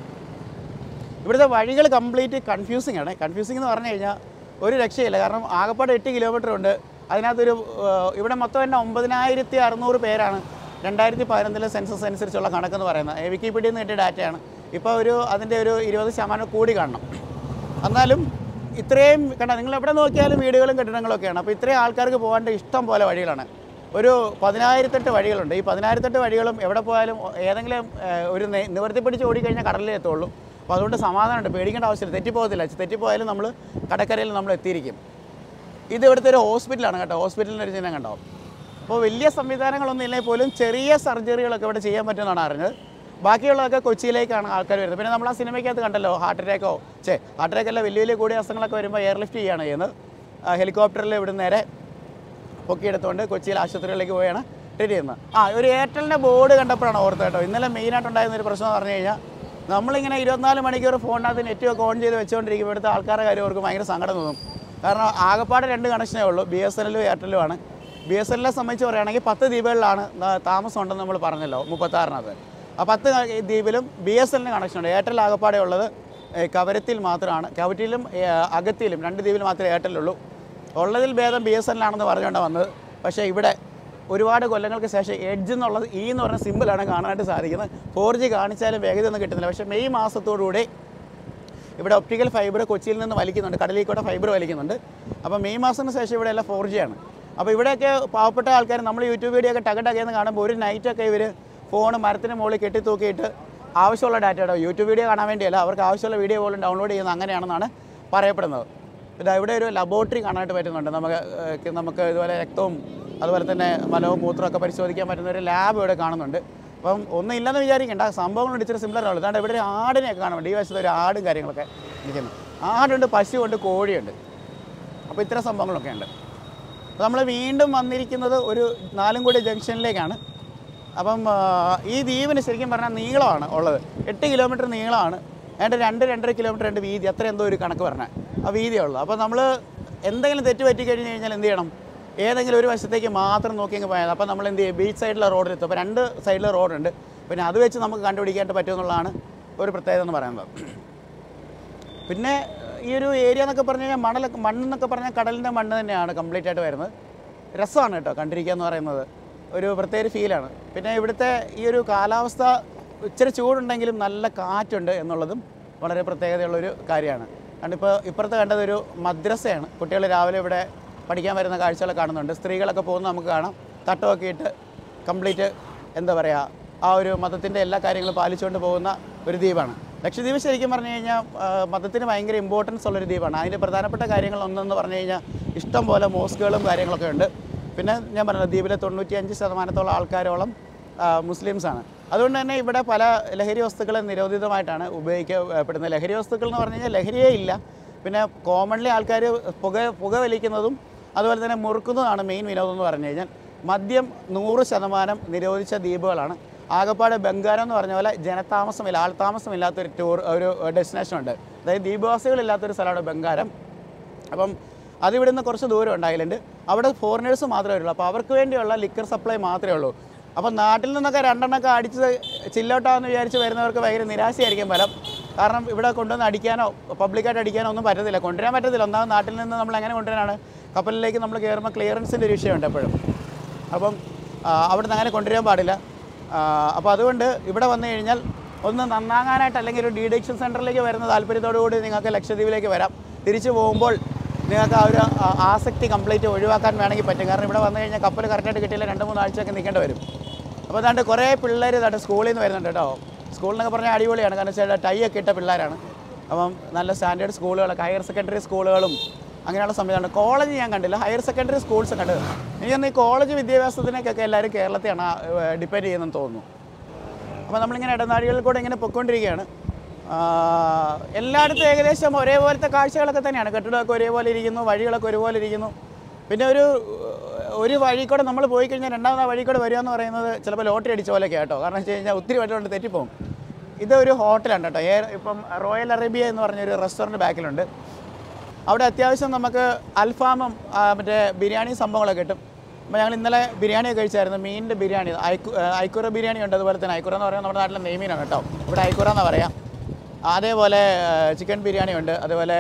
ഇവിടുത്തെ വഴികൾ കംപ്ലീറ്റ് കൺഫ്യൂസിംഗ് ആണ്. കൺഫ്യൂസിംഗ് എന്ന് പറഞ്ഞു കഴിഞ്ഞാൽ ഒരു രക്ഷയില്ല. കാരണം ആകപ്പാട് എട്ട് കിലോമീറ്റർ ഉണ്ട്. അതിനകത്തൊരു ഇവിടെ മൊത്തം തന്നെ ഒമ്പതിനായിരത്തി അറുന്നൂറ് പേരാണ് രണ്ടായിരത്തി പതിനൊന്നിലെ സെൻസസ് അനുസരിച്ചുള്ള കണക്കെന്ന് പറയുന്നത്. വിക്കിപീഡിയയിൽ നിന്ന് കിട്ടിയ ഡാറ്റയാണ്. ഇപ്പോൾ ഒരു അതിൻ്റെ ഒരു ഇരുപത് ശതമാനം കൂടി കാണണം. എന്നാലും ഇത്രയും കണ്ട, നിങ്ങൾ എവിടെ നോക്കിയാലും വീടുകളും കെട്ടിടങ്ങളൊക്കെയാണ്. അപ്പോൾ ഇത്രയും ആൾക്കാർക്ക് പോകാണ്ട് ഇഷ്ടം പോലെ വഴികളാണ്. ഒരു പതിനായിരത്തെട്ട് വഴികളുണ്ട്. ഈ പതിനായിരത്തെട്ട് വഴികളും എവിടെ പോയാലും ഏതെങ്കിലും ഒരു നിവർത്തി പിടിച്ച് ഓടിക്കഴിഞ്ഞാൽ കടലിലേ എത്തുള്ളൂ. അപ്പോൾ അതുകൊണ്ട് സമാധാനമുണ്ട്, പേടിക്കേണ്ട ആവശ്യമില്ല, തെറ്റിപ്പോകത്തില്ല. തെറ്റിപ്പോയാലും നമ്മൾ കടക്കരയിൽ നമ്മൾ എത്തിയിരിക്കും. ഇത് ഇവിടുത്തെ ഒരു ഹോസ്പിറ്റലാണ് കേട്ടോ, ഹോസ്പിറ്റലിൻ്റെ ഒരു ചിഹ്നം കണ്ടോ. അപ്പോൾ വലിയ സംവിധാനങ്ങളൊന്നും ഇല്ലെങ്കിൽ പോലും ചെറിയ സർജറികളൊക്കെ ഇവിടെ ചെയ്യാൻ പറ്റുമെന്നാണ് അറിഞ്ഞത്. ബാക്കിയുള്ളതൊക്കെ കൊച്ചിയിലേക്കാണ് ആൾക്കാർ വരുന്നത്. പിന്നെ നമ്മൾ ആ സിനിമയ്ക്കകത്ത് കണ്ടല്ലോ, ഹാർട്ട് അറ്റാക്കോ ചേ ഹാർട്ട് അറ്റാക്കല്ല വലിയ വലിയ കൂടിയ അസുഖങ്ങളൊക്കെ വരുമ്പോൾ എയർലിഫ്റ്റ് ചെയ്യുകയാണ് ചെയ്യുന്നത്. ഹെലികോപ്റ്ററിൽ ഇവിടെ നേരെ പൊക്കിയെടുത്തുകൊണ്ട് കൊച്ചിയിൽ ആശുപത്രികളിലേക്ക് പോയാണ് ട്രീറ്റ് ചെയ്യുന്നത്. ആ ഒരു എയർടെലിൻ്റെ ബോർഡ് കണ്ടപ്പോഴാണ് ഓർത്ത് കേട്ടോ. ഇന്നലെ മെയിനായിട്ടുണ്ടായിരുന്ന ഒരു പ്രശ്നം എന്ന് പറഞ്ഞു കഴിഞ്ഞാൽ നമ്മളിങ്ങനെ ഇരുപത്തിനാല് മണിക്കൂർ ഫോണിനകത്ത് നെറ്റൊക്കെ ഓൺ ചെയ്ത് വെച്ചുകൊണ്ടിരിക്കുമ്പോൾ ഇവിടുത്തെ ആൾക്കാരുടെ കാര്യം അവർക്ക് ഭയങ്കര സങ്കടം തോന്നും. കാരണം ആകപ്പാട് രണ്ട് കണക്ഷനേ ഉള്ളൂ, ബി എസ് എൻ എല്ലും എയർടെല്ലുമാണ്. ബി എസ് എൻ എല്ലിനെ സംബന്ധിച്ച് പറയുകയാണെങ്കിൽ പത്ത് ദ്വീപുകളിലാണ് താമസം ഉണ്ടെന്ന് നമ്മൾ പറഞ്ഞല്ലോ, മുപ്പത്താറിനകത്ത്. ആ പത്ത് ദ്വീപിലും ബി എസ് എല്ലിന് കണക്ഷനുണ്ട്. എയർടെൽ ആകപ്പാടെ ഉള്ളത് കവരത്തിൽ മാത്രമാണ്. കവരത്തിലും അഗത്തിയിലും രണ്ട് ദ്വീപിൽ മാത്രമേ എയർടെല്ലുള്ളൂ. ഉള്ളതിൽ ഭേദം ബി എസ് എൻ എല്ലാണെന്ന് പറഞ്ഞുകൊണ്ടാണ് വന്നത്. പക്ഷേ ഇവിടെ ഒരുപാട് കൊല്ലങ്ങൾക്ക് ശേഷം എഡ്ജ് എന്നുള്ളത് ഈ എന്ന് പറഞ്ഞ സിമ്പിളാണ് കാണാനായിട്ട് സാധിക്കുന്നത്. ഫോർ ജി കാണിച്ചാലും വേഗതയൊന്നും കിട്ടുന്നില്ല. പക്ഷേ മെയ് മാസത്തോടുകൂടി ഇവിടെ ഒപ്റ്റിക്കൽ ഫൈബർ കൊച്ചിയിൽ നിന്ന് വലിക്കുന്നുണ്ട്, കടലിൽ ഫൈബർ വലിക്കുന്നുണ്ട്. അപ്പോൾ മെയ് മാസത്തിന് ശേഷം ഇവിടെ എല്ലാം ഫോർ ജി ആണ്. അപ്പോൾ ഇവിടെയൊക്കെ പാവപ്പെട്ട ആൾക്കാർ നമ്മൾ യൂട്യൂബ് വീഡിയോ ഒക്കെ ടകടകയെന്ന് കാണുമ്പോൾ ഒരു നൈറ്റൊക്കെ ഇവർ ഫോൺ മരത്തിന് മുകളിൽ കെട്ടിത്തൂക്കിയിട്ട് ആവശ്യമുള്ള ഡാറ്റ കേട്ടോ, യൂട്യൂബ് വീഡിയോ കാണാൻ വേണ്ടിയല്ല, അവർക്ക് ആവശ്യമുള്ള വീഡിയോ പോലും ഡൗൺലോഡ് ചെയ്യുന്നത് അങ്ങനെയാണെന്നാണ് പറയപ്പെടുന്നത്. ഇത് ഇവിടെ ഒരു ലബോറട്ടറി കാണാനായിട്ട് പറ്റുന്നുണ്ട്. നമുക്ക് നമുക്ക് ഇതുപോലെ രക്തവും അതുപോലെ തന്നെ മലവും മൂത്രമൊക്കെ പരിശോധിക്കാൻ പറ്റുന്ന ഒരു ലാബ് ഇവിടെ കാണുന്നുണ്ട്. അപ്പം ഒന്നും ഇല്ലെന്ന് വിചാരിക്കേണ്ട, സംഭവങ്ങളുണ്ട് ഇച്ചിരി സിമിലറാണ്. അതുകൊണ്ട് ഇവിടെ ഒരു ആടിനെയൊക്കെ കാണുന്നുണ്ട്. ഈ വശത്ത് ഒരു ആടും കാര്യങ്ങളൊക്കെ ഇരിക്കുന്നു. ആടുണ്ട്, പശുവുണ്ട്, കോഴിയുണ്ട്. അപ്പോൾ ഇത്തരം സംഭവങ്ങളൊക്കെ ഉണ്ട്. അപ്പോൾ നമ്മൾ വീണ്ടും വന്നിരിക്കുന്നത് ഒരു നാലുംകൂടി ജംഗ്ഷനിലേക്കാണ്. അപ്പം ഈ ദ്വീപിന് ശരിക്കും പറഞ്ഞാൽ നീളമാണ് ഉള്ളത്, എട്ട് കിലോമീറ്റർ നീളമാണ്. അതിൻ്റെ രണ്ട് രണ്ടര കിലോമീറ്റർ ഉണ്ട് വീതി, അത്ര എന്തോ ഒരു കണക്ക് പറഞ്ഞാൽ ആ വീതിയുള്ളൂ. അപ്പോൾ നമ്മൾ എന്തെങ്കിലും തെറ്റ് പറ്റി കഴിഞ്ഞ് കഴിഞ്ഞാൽ എന്ത് ചെയ്യണം, ഏതെങ്കിലും ഒരു വശത്തേക്ക് മാത്രം നോക്കി അങ്ങ് പോയാൽ അപ്പോൾ നമ്മൾ എന്ത് ചെയ്യും, ബീച്ച് സൈഡിലെ റോഡിലെത്തും. അപ്പോൾ രണ്ട് സൈഡിലെ റോഡുണ്ട്, പിന്നെ അത് വെച്ച് നമുക്ക് കണ്ടുപിടിക്കാനായിട്ട് പറ്റുമെന്നുള്ളതാണ് ഒരു പ്രത്യേകത എന്ന് പറയുന്നത്. പിന്നെ ഈ ഒരു ഏരിയ എന്നൊക്കെ പറഞ്ഞു കഴിഞ്ഞാൽ മണലൊക്കെ മണ്ണെന്നൊക്കെ പറഞ്ഞാൽ കടലിൻ്റെ മണ്ണ് തന്നെയാണ് കംപ്ലീറ്റ് ആയിട്ട് വരുന്നത്. രസമാണ് കേട്ടോ കണ്ടിരിക്കുക എന്ന് പറയുന്നത്, ഒരു പ്രത്യേക ഫീലാണ്. പിന്നെ ഇവിടുത്തെ ഈ ഒരു കാലാവസ്ഥ ഇച്ചിരി ചൂടുണ്ടെങ്കിലും നല്ല കാറ്റുണ്ട് എന്നുള്ളതും വളരെ പ്രത്യേകതയുള്ളൊരു കാര്യമാണ്. കാരണം ഇപ്പോൾ ഇപ്പുറത്ത് കണ്ടത് ഒരു മദ്രസയാണ്. കുട്ടികൾ രാവിലെ ഇവിടെ പഠിക്കാൻ വരുന്ന കാഴ്ചകളൊക്കെ കാണുന്നുണ്ട്. സ്ത്രീകളൊക്കെ പോകുന്നത് നമുക്ക് കാണാം, തട്ടമൊക്കെ ഇട്ട് കംപ്ലീറ്റ് എന്താ പറയുക ആ ഒരു മതത്തിൻ്റെ എല്ലാ കാര്യങ്ങളും പാലിച്ചുകൊണ്ട് പോകുന്ന ഒരു ദ്വീപാണ് ലക്ഷദ്വീപ്. ശരിക്കും പറഞ്ഞു കഴിഞ്ഞാൽ മതത്തിന് ഭയങ്കര ഇമ്പോർട്ടൻസ് ഉള്ളൊരു ദ്വീപാണ്. അതിൻ്റെ പ്രധാനപ്പെട്ട കാര്യങ്ങൾ ഒന്നെന്ന് പറഞ്ഞു കഴിഞ്ഞാൽ ഇഷ്ടം പോലെ മോസ്കുകളും കാര്യങ്ങളൊക്കെ ഉണ്ട്. പിന്നെ ഞാൻ പറഞ്ഞത് ദ്വീപിലെ തൊണ്ണൂറ്റിയഞ്ച് ശതമാനത്തോളം ആൾക്കാരോളം മുസ്ലിംസാണ്. അതുകൊണ്ട് തന്നെ ഇവിടെ പല ലഹരി വസ്തുക്കളും നിരോധിതമായിട്ടാണ് ഉപയോഗിക്കപ്പെടുന്നത്. ലഹരി വസ്തുക്കൾ എന്ന് പറഞ്ഞു കഴിഞ്ഞാൽ ലഹരിയേ ഇല്ല. പിന്നെ കോമൺലി ആൾക്കാർ പുക പുക വലിക്കുന്നതും അതുപോലെ തന്നെ മുറുക്കുന്നതാണ് മെയിൻ വിനോദം എന്ന് പറഞ്ഞു കഴിഞ്ഞാൽ. മദ്യം നൂറ് ശതമാനം നിരോധിച്ച ദ്വീപുകളാണ്. ആകപ്പാട് ബംഗാരം എന്ന് പറഞ്ഞ പോലെ ജനതാമസമില്ല, ആൾതാമസമില്ലാത്തൊരു ടൂർ ഒരു ഡെസ്റ്റിനേഷൻ ഉണ്ട്. അതായത് ദ്വീപവാസികളില്ലാത്തൊരു സ്ഥലമാണ് ബംഗാരം. അപ്പം അതിവിടെ നിന്ന് കുറച്ച് ദൂരം ഉണ്ട് ഐലൻഡ്. അവിടെ ഫോറിനേഴ്സ് മാത്രമേ ഉള്ളൂ. അപ്പോൾ അവർക്ക് വേണ്ടിയുള്ള ലിക്കർ സപ്ലൈ മാത്രമേ ഉള്ളൂ. അപ്പോൾ നാട്ടിൽ നിന്നൊക്കെ രണ്ടെണ്ണമൊക്കെ അടിച്ച് ചില്ലോട്ടാന്ന് വിചാരിച്ച് വരുന്നവർക്ക് ഭയങ്കര നിരാശയായിരിക്കും ഫലം. കാരണം ഇവിടെ കൊണ്ടുവന്ന് അടിക്കാനോ പബ്ലിക്കായിട്ട് അടിക്കാനോ ഒന്നും പറ്റത്തില്ല, കൊണ്ടുവരാൻ പറ്റത്തില്ല. ഒന്നാമത് നാട്ടിൽ നിന്ന് നമ്മൾ എങ്ങനെ കൊണ്ടുവരാനാണ്, കപ്പലിലേക്ക് നമ്മൾ കയറുമ്പോൾ ക്ലിയറൻസിൻ്റെ ഒരു വിഷയമുണ്ട് എപ്പോഴും. അപ്പം അവിടെ നിന്ന് അങ്ങനെ കൊണ്ടുവരാൻ പാടില്ല. അപ്പോൾ അതുകൊണ്ട് ഇവിടെ വന്നു കഴിഞ്ഞാൽ ഒന്ന് നന്നാകാനായിട്ട് അല്ലെങ്കിൽ ഒരു ഡീഡിക്ഷൻ സെൻറ്ററിലേക്ക് വരുന്ന താല്പര്യത്തോടു കൂടി നിങ്ങൾക്ക് ലക്ഷദ്വീപിലേക്ക് വരാം. തിരിച്ചു പോകുമ്പോൾ നിങ്ങൾക്ക് ആ ഒരു ആസക്തി കംപ്ലീറ്റ് ഒഴിവാക്കാൻ വേണമെങ്കിൽ പറ്റും. കാരണം ഇവിടെ വന്നു കഴിഞ്ഞാൽ കപ്പൽ കറക്റ്റായിട്ട് കിട്ടിയില്ല, രണ്ട് മൂന്ന് ആഴ്ചയൊക്കെ നിൽക്കേണ്ടി വരും. അപ്പോൾ അതാണ്ട് കുറേ പിള്ളേർ ഇതാണ്ട് സ്കൂളിൽ നിന്ന് വരുന്നുണ്ട് കേട്ടോ. സ്കൂളിനൊക്കെ പറഞ്ഞാൽ അടിപൊളിയാണ്, കാരണം വെച്ചാൽ ടൈ ഒക്കെ ഇട്ട പിള്ളേരാണ്. അപ്പം നല്ല സ്റ്റാൻഡേർഡ് സ്കൂളുകളൊക്കെ, ഹയർ സെക്കൻഡറി സ്കൂളുകളും അങ്ങനെയുള്ള സംവിധാനം. കോളേജ് ഞാൻ കണ്ടില്ല, ഹയർ സെക്കൻഡറി സ്കൂൾസ് കണ്ടത്. എനിക്കൊന്ന് ഈ കോളേജ് വിദ്യാഭ്യാസത്തിനൊക്കെ എല്ലാവരും കേരളത്തെയാണ് ഡിപ്പെൻഡ് ചെയ്യുന്നതെന്ന് തോന്നുന്നു. അപ്പോൾ നമ്മളിങ്ങനെ ഇടനാഴികളിൽ കൂടെ ഇങ്ങനെ പൊയ്ക്കൊണ്ടിരിക്കുകയാണ്. എല്ലായിടത്തും ഏകദേശം ഒരേപോലത്തെ കാഴ്ചകളൊക്കെ തന്നെയാണ്. കെട്ടിടമൊക്കെ ഒരേപോലെ ഇരിക്കുന്നു, വഴികളൊക്കെ ഒരുപോലെ ഇരിക്കുന്നു. പിന്നെ ഒരു ഒരു വഴി കൂടെ നമ്മൾ പോയി കഴിഞ്ഞാൽ രണ്ടാമത് ആ വഴി കൂടെ വരിക എന്ന് പറയുന്നത് ചിലപ്പോൾ ലോട്ടറി അടിച്ച പോലെയൊക്കെ കേട്ടോ. കാരണം വെച്ച് കഴിഞ്ഞാൽ ഒത്തിരി വഴികളുണ്ട്, തെറ്റിപ്പോകും. ഇതൊരു ഹോട്ടലാണ് കേട്ടോ. ഏ ഇപ്പം റോയൽ അറേബ്യ എന്ന് പറഞ്ഞൊരു റെസ്റ്റോറൻറ്റ് ബാക്കിലുണ്ട്. അവിടെ അത്യാവശ്യം നമുക്ക് അൽഫാമും മറ്റേ ബിരിയാണി സംഭവങ്ങളൊക്കെ കിട്ടും. അപ്പോൾ ഞങ്ങൾ ഇന്നലെ ബിരിയാണിയൊക്കെ കഴിച്ചായിരുന്നു, മീനിൻ്റെ ബിരിയാണി. ഐക്കു ഐക്കുറ ബിരിയാണി ഉണ്ട്. അതുപോലെ തന്നെ ഐക്കുറ എന്ന് പറയുന്നത് നമ്മുടെ നാട്ടിലെ നെയ്മീനാണ് കേട്ടോ, ഇവിടെ ഐക്കുറ എന്നാണ് പറയാം. അതേപോലെ ചിക്കൻ ബിരിയാണി ഉണ്ട്. അതുപോലെ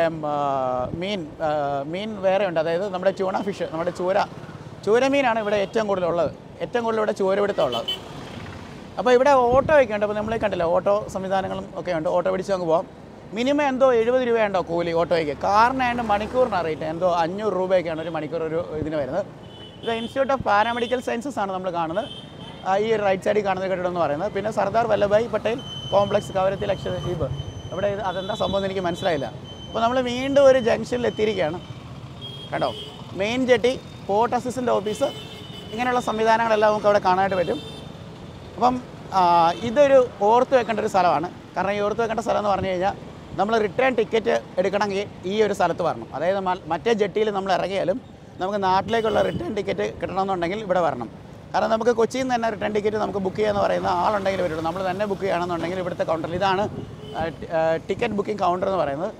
മീൻ മീൻ വേറെ ഉണ്ട്, അതായത് നമ്മുടെ ട്യൂണ ഫിഷ്, നമ്മുടെ ചൂര ചൂര മീനാണ് ഇവിടെ ഏറ്റവും കൂടുതലുള്ളത്. ഏറ്റവും കൂടുതൽ ഇവിടെ ചൂര പിടുത്തം ഉള്ളത്. അപ്പോൾ ഇവിടെ ഓട്ടോ ഒക്കെ ഉണ്ട്. അപ്പോൾ നമ്മൾ കണ്ടില്ല, ഓട്ടോ സംവിധാനങ്ങളും ഒക്കെ ഉണ്ട്. ഓട്ടോ പിടിച്ച് അങ്ങ് പോകാം. മിനിമം എന്തോ എഴുപത് രൂപയുണ്ടോ കൂലി ഓട്ടോയ്ക്ക്. കാറിനായതുകൊണ്ട് മണിക്കൂറിനാണ് റേറ്റ്, എന്തോ അഞ്ഞൂറ് രൂപയൊക്കെയാണ് ഒരു മണിക്കൂർ ഒരു ഇതിന് വരുന്നത്. ഇത് ഇൻസ്റ്റിറ്റ്യൂട്ട് ഓഫ് പാരാമെഡിക്കൽ സയൻസസ് ആണ് നമ്മൾ കാണുന്നത്. ഈ റൈറ്റ് സൈഡിൽ കാണുന്ന കെട്ടിടം എന്ന് പറയുന്നത്. പിന്നെ സർദാർ വല്ലഭായ് പട്ടേൽ കോംപ്ലക്സ് കവരത്തി ലക്ഷദ്വീപ്, ഇവിടെ അതെന്താ സംഭവം എനിക്ക് മനസ്സിലായില്ല. അപ്പോൾ നമ്മൾ വീണ്ടും ഒരു ജംഗ്ഷനിൽ എത്തിയിരിക്കുകയാണ് കേട്ടോ. Main jetty, port assistant office, ഇങ്ങനെയുള്ള സംവിധാനങ്ങളെല്ലാം നമുക്ക് അവിടെ കാണാനായിട്ട് പറ്റും. അപ്പം ഇതൊരു ഓർത്ത് വെക്കേണ്ട ഒരു സ്ഥലമാണ്. കാരണം ഈ ഓർത്ത് വെക്കേണ്ട സ്ഥലം എന്ന് പറഞ്ഞു കഴിഞ്ഞാൽ നമ്മൾ റിട്ടേൺ ടിക്കറ്റ് എടുക്കണമെങ്കിൽ ഈ ഒരു സ്ഥലത്ത് വരണം. അതായത് മറ്റേ ജെട്ടിയിൽ നമ്മൾ ഇറങ്ങിയാലും നമുക്ക് നാട്ടിലേക്കുള്ള റിട്ടേൺ ടിക്കറ്റ് കിട്ടണമെന്നുണ്ടെങ്കിൽ ഇവിടെ വരണം. കാരണം നമുക്ക് കൊച്ചിയിൽ നിന്ന് തന്നെ റിട്ടേൺ ടിക്കറ്റ് നമുക്ക് ബുക്ക് ചെയ്യാന്ന് പറയുന്ന ആളുണ്ടെങ്കിൽ വരുള്ളൂ. നമ്മൾ തന്നെ ബുക്ക് ചെയ്യണമെന്നുണ്ടെങ്കിൽ ഇവിടുത്തെ കൗണ്ടറിൽ, ഇതാണ് ടിക്കറ്റ് ബുക്കിംഗ് കൗണ്ടർ എന്ന് പറയുന്നത്.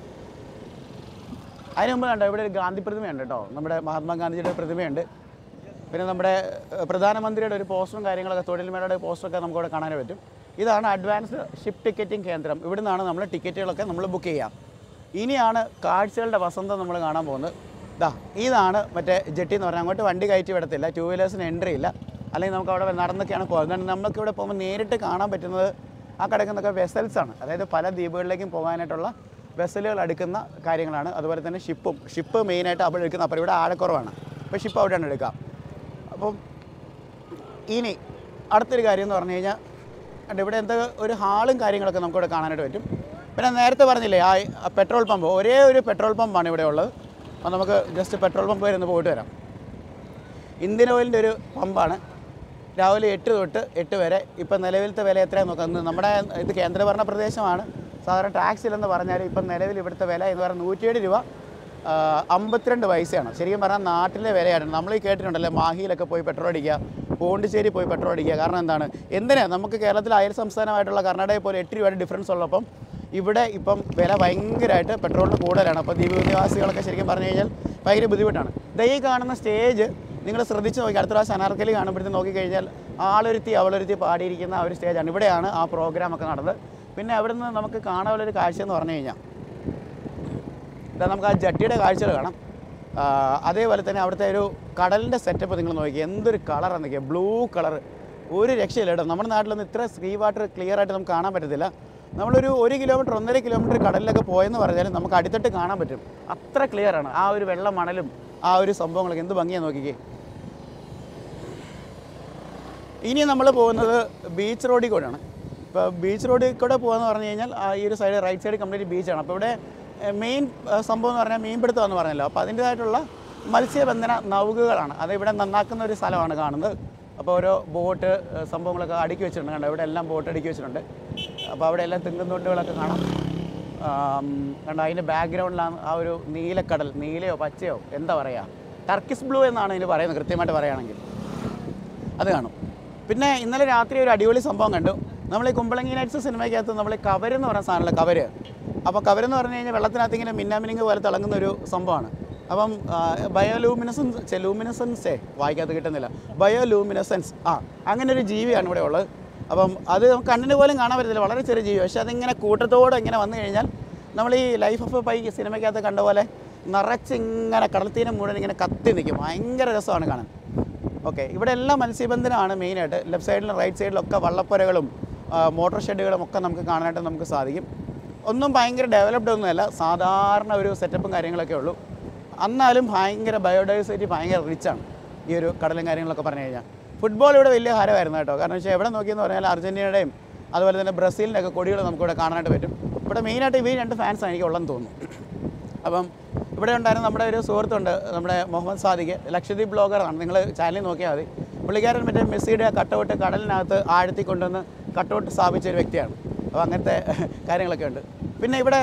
അതിന് മുമ്പ് കണ്ടോ ഇവിടെ ഒരു ഗാന്ധി പ്രതിമയുണ്ട് കേട്ടോ, നമ്മുടെ മഹാത്മാഗാന്ധിജിയുടെ പ്രതിമയുണ്ട്. പിന്നെ നമ്മുടെ പ്രധാനമന്ത്രിയുടെ ഒരു പോസ്റ്ററും കാര്യങ്ങളൊക്കെ, തൊഴിൽ മേളയുടെ പോസ്റ്ററൊക്കെ നമുക്കിവിടെ കാണാൻ പറ്റും. ഇതാണ് അഡ്വാൻസ്ഡ് ഷിപ്പ് ടിക്കറ്റിംഗ് കേന്ദ്രം. ഇവിടെ നിന്നാണ് നമ്മൾ ടിക്കറ്റുകളൊക്കെ നമ്മൾ ബുക്ക് ചെയ്യാം. ഇനിയാണ് കാഴ്ചകളുടെ വസന്തം നമ്മൾ കാണാൻ പോകുന്നത്. ഇതാ ഇതാണ് മറ്റേ ജെട്ടി എന്ന് പറഞ്ഞാൽ. അങ്ങോട്ട് വണ്ടി കയറ്റി വിടത്തില്ല, ടൂ വീലേഴ്സിന് എൻട്രി ഇല്ല. അല്ലെങ്കിൽ നമുക്ക് അവിടെ നടന്നൊക്കെയാണ് പോകുന്നത്. എന്നാൽ നമുക്കിവിടെ പോകുമ്പോൾ നേരിട്ട് കാണാൻ പറ്റുന്നത് ആ കിടക്കുന്നതൊക്കെ വെസൽസാണ്. അതായത് പല ദ്വീപുകളിലേക്കും പോകാനായിട്ടുള്ള വെസലുകൾ എടുക്കുന്ന കാര്യങ്ങളാണ്. അതുപോലെ തന്നെ ഷിപ്പും ഷിപ്പ് മെയിനായിട്ട് അവിടെ എടുക്കുന്ന. അപ്പോൾ ഇവിടെ ആഴക്കുറവാണ്, അപ്പോൾ ഷിപ്പ് അവിടെയാണ് എടുക്കുക. അപ്പം ഇനി അടുത്തൊരു കാര്യം എന്ന് പറഞ്ഞു കഴിഞ്ഞാൽ ഇവിടെ എന്താ ഒരു ഹാളും കാര്യങ്ങളൊക്കെ നമുക്കിവിടെ കാണാനായിട്ട് പറ്റും. പിന്നെ നേരത്തെ പറഞ്ഞില്ലേ ആ പെട്രോൾ പമ്പ്, ഒരേ ഒരു പെട്രോൾ പമ്പാണ് ഇവിടെ ഉള്ളത്. അപ്പോൾ നമുക്ക് ജസ്റ്റ് പെട്രോൾ പമ്പ് വരെ ഒന്ന് പോയിട്ട് വരാം. ഇന്ത്യൻ ഓയിലിൻ്റെ ഒരു പമ്പാണ്. രാവിലെ എട്ട് തൊട്ട് എട്ട് വരെ. ഇപ്പം നിലവിലത്തെ വില എത്രയാണെന്ന് നോക്കാം. നമ്മുടെ ഇത് കേന്ദ്രഭരണ പ്രദേശമാണ്. സാധാരണ ടാക്സ് ഇല്ലെന്ന് പറഞ്ഞാൽ ഇപ്പം നിലവിൽ ഇവിടുത്തെ വില എന്ന് പറഞ്ഞാൽ നൂറ്റിയേഴ് രൂപ അമ്പത്തിരണ്ട് പൈസയാണ്. ശരിക്കും പറഞ്ഞാൽ നാട്ടിലെ വിലയാണ്. നമ്മൾ ഈ കേട്ടിട്ടുണ്ടല്ലോ മാഹിയിലൊക്കെ പോയി പെട്രോൾ അടിക്കുക, പോണ്ടിച്ചേരി പോയി പെട്രോൾ അടിക്കുക. കാരണം എന്താണ്, എന്തിനാണ് നമുക്ക് കേരളത്തിൽ അയൽ സംസ്ഥാനമായിട്ടുള്ള കർണാടകയിൽ പോലെ എട്ട് രൂപയുടെ ഡിഫറൻസ് ഉള്ളപ്പം ഇവിടെ ഇപ്പം വില ഭയങ്കരമായിട്ട് പെട്രോളിന് കൂടുതലാണ്. അപ്പോൾ ദ്വീപ് നിവാസികളൊക്കെ ശരിക്കും പറഞ്ഞു കഴിഞ്ഞാൽ ഭയങ്കര ബുദ്ധിമുട്ടാണ്. ദൈ കാണുന്ന സ്റ്റേജ് നിങ്ങൾ ശ്രദ്ധിച്ച് നോക്കി. അടുത്ത പ്രാവശ്യം അനാർക്കലി കാണുമ്പോഴത്തേക്ക് നോക്കിക്കഴിഞ്ഞാൽ ആളൊരുത്തി അവളൊരുത്തി പാടിയിരിക്കുന്ന ആ ഒരു സ്റ്റേജാണ്. ഇവിടെയാണ് ആ പ്രോഗ്രാമൊക്കെ നടന്നത്. പിന്നെ അവിടെ നിന്ന് നമുക്ക് കാണാനുള്ളൊരു കാഴ്ച എന്ന് പറഞ്ഞു കഴിഞ്ഞാൽ ഇതാ നമുക്ക് ആ ജട്ടിയുടെ കാഴ്ചകൾ കാണാം. അതേപോലെ തന്നെ അവിടുത്തെ ഒരു കടലിൻ്റെ സെറ്റപ്പ് നിങ്ങൾ നോക്കി, എന്തൊരു കളറാണ് നോക്കിയാൽ, ബ്ലൂ കളർ. ഒരു രക്ഷയില്ല കേട്ടോ. നമ്മുടെ നാട്ടിലൊന്നും ഇത്ര സീ വാട്ടർ ക്ലിയർ ആയിട്ട് നമുക്ക് കാണാൻ പറ്റത്തില്ല. നമ്മളൊരു ഒരു കിലോമീറ്റർ ഒന്നര കിലോമീറ്റർ കടലിലൊക്കെ പോയെന്ന് പറഞ്ഞാലും നമുക്ക് അടിത്തട്ട് കാണാൻ പറ്റും. അത്ര ക്ലിയറാണ് ആ ഒരു വെള്ളം മണലും ആ ഒരു സംഭവങ്ങളൊക്കെ. എന്ത് ഭംഗിയാണ് നോക്കിക്കേ. ഇനി നമ്മൾ പോകുന്നത് ബീച്ച് റോഡിൽ കൂടെയാണ്. ഇപ്പോൾ ബീച്ച് റോഡിൽ കൂടെ പോകുകയെന്ന് പറഞ്ഞു കഴിഞ്ഞാൽ ഈ ഒരു സൈഡ് റൈറ്റ് സൈഡ് കംപ്ലീറ്റ് ബീച്ചാണ്. അപ്പോൾ ഇവിടെ മെയിൻ സംഭവം എന്ന് പറഞ്ഞാൽ മീൻപിടുത്തമെന്ന് പറഞ്ഞല്ലോ. അപ്പോൾ അതിൻ്റേതായിട്ടുള്ള മത്സ്യബന്ധന നൗകകളാണ്. അത് ഇവിടെ നന്നാക്കുന്ന ഒരു സ്ഥലമാണ് കാണുന്നത്. അപ്പോൾ ഓരോ ബോട്ട് സംഭവങ്ങളൊക്കെ അടുക്കി വെച്ചിട്ടുണ്ട്. കണ്ടോ, ഇവിടെ എല്ലാം ബോട്ട് അടുക്കി വെച്ചിട്ടുണ്ട്. അപ്പോൾ അവിടെ എല്ലാം തെങ്ങുംതൊണ്ടുകളൊക്കെ കാണാം. കണ്ടോ, അതിൻ്റെ ബാക്ക്ഗ്രൗണ്ടിലാണ് ആ ഒരു നീലക്കടൽ, നീലയോ പച്ചയോ എന്താ പറയുക, ടർക്കിഷ് ബ്ലൂ എന്നാണ് ഇതിന് പറയുന്നത് കൃത്യമായിട്ട് പറയുകയാണെങ്കിൽ. അത് കാണും. പിന്നെ ഇന്നലെ രാത്രി ഒരു അടിപൊളി സംഭവം കണ്ടു. നമ്മൾ ഈ കുമ്പളങ്ങി നൈറ്റ്സ് സിനിമയ്ക്കകത്ത് നമ്മൾ കവരെന്ന് പറയുന്ന സാധനമല്ല, കവര്. അപ്പോൾ കവരെന്ന് പറഞ്ഞു കഴിഞ്ഞാൽ വെള്ളത്തിനകത്ത് ഇങ്ങനെ മിന്നാമിനിങ് പോലെ തിളങ്ങുന്ന ഒരു സംഭവമാണ്. അപ്പം ബയോലൂമിനസൻസ് ലൂമിനസൻസേ വായിക്കാത്ത കിട്ടുന്നില്ല ബയോലൂമിനസൻസ് ആ അങ്ങനെ ഒരു ജീവിയാണ് ഇവിടെ ഉള്ളത്. അപ്പം അത് നമുക്ക് കണ്ണിന് പോലും കാണാൻ പറ്റത്തില്ല, വളരെ ചെറിയ ജീവി. പക്ഷേ അതിങ്ങനെ കൂട്ടത്തോടെ ഇങ്ങനെ വന്നു കഴിഞ്ഞാൽ നമ്മൾ ഈ ലൈഫ് ഓഫ് പൈ സിനിമയ്ക്കകത്ത് കണ്ട പോലെ നിറച്ചിങ്ങനെ കടൽത്തീരം മുഴുവൻ ഇങ്ങനെ കത്തി നിൽക്കും. ഭയങ്കര രസമാണ് കാണാൻ. ഓക്കെ, ഇവിടെ എല്ലാം മത്സ്യബന്ധനമാണ് മെയിനായിട്ട്. ലെഫ്റ്റ് സൈഡിലും റൈറ്റ് സൈഡിലൊക്കെ വള്ളപ്പുരകളും മോട്ടോർ ഷെഡുകളും ഒക്കെ നമുക്ക് കാണാനായിട്ട് നമുക്ക് സാധിക്കും. ഒന്നും ഭയങ്കര ഡെവലപ്ഡ് ഒന്നുമല്ല, സാധാരണ ഒരു സെറ്റപ്പും കാര്യങ്ങളൊക്കെ ഉള്ളൂ. എന്നാലും ഭയങ്കര ബയോഡൈവേഴ്സിറ്റി ഭയങ്കര റിച്ചാണ് ഈ ഒരു കടലും കാര്യങ്ങളൊക്കെ പറഞ്ഞു കഴിഞ്ഞാൽ. ഫുട്ബോൾ ഇവിടെ വലിയ ഹരമായിരുന്നു കേട്ടോ. കാരണം വെച്ചാൽ എവിടെ നോക്കിയെന്ന് പറഞ്ഞാൽ അർജൻറ്റീനയുടെയും അതുപോലെ തന്നെ ബ്രസീലിൻ്റെ ഒക്കെ കൊടികൾ നമുക്കിവിടെ കാണാനായിട്ട് പറ്റും. ഇവിടെ മെയിനായിട്ട് ഈ രണ്ട് ഫാൻസാണ് എനിക്ക് ഉള്ളതെന്ന് തോന്നുന്നു. അപ്പം ഇവിടെ ഉണ്ടായിരുന്ന നമ്മുടെ ഒരു സുഹൃത്തുണ്ട്, നമ്മുടെ മുഹമ്മദ് സാദിഖ്, ലക്ഷദ്വീപ് ബ്ലോഗറാണ്. നിങ്ങൾ ചാനലിൽ നോക്കിയാൽ മതി. പുള്ളിക്കാരൻ മറ്റേ മെസ്സിയുടെ കട്ടൗട്ട് കടലിനകത്ത് ആഴ്ത്തി കൊണ്ടുവന്ന് കട്ടൗട്ട് സ്ഥാപിച്ച ഒരു വ്യക്തിയാണ്. അപ്പോൾ അങ്ങനത്തെ കാര്യങ്ങളൊക്കെ ഉണ്ട്. പിന്നെ ഇവിടെ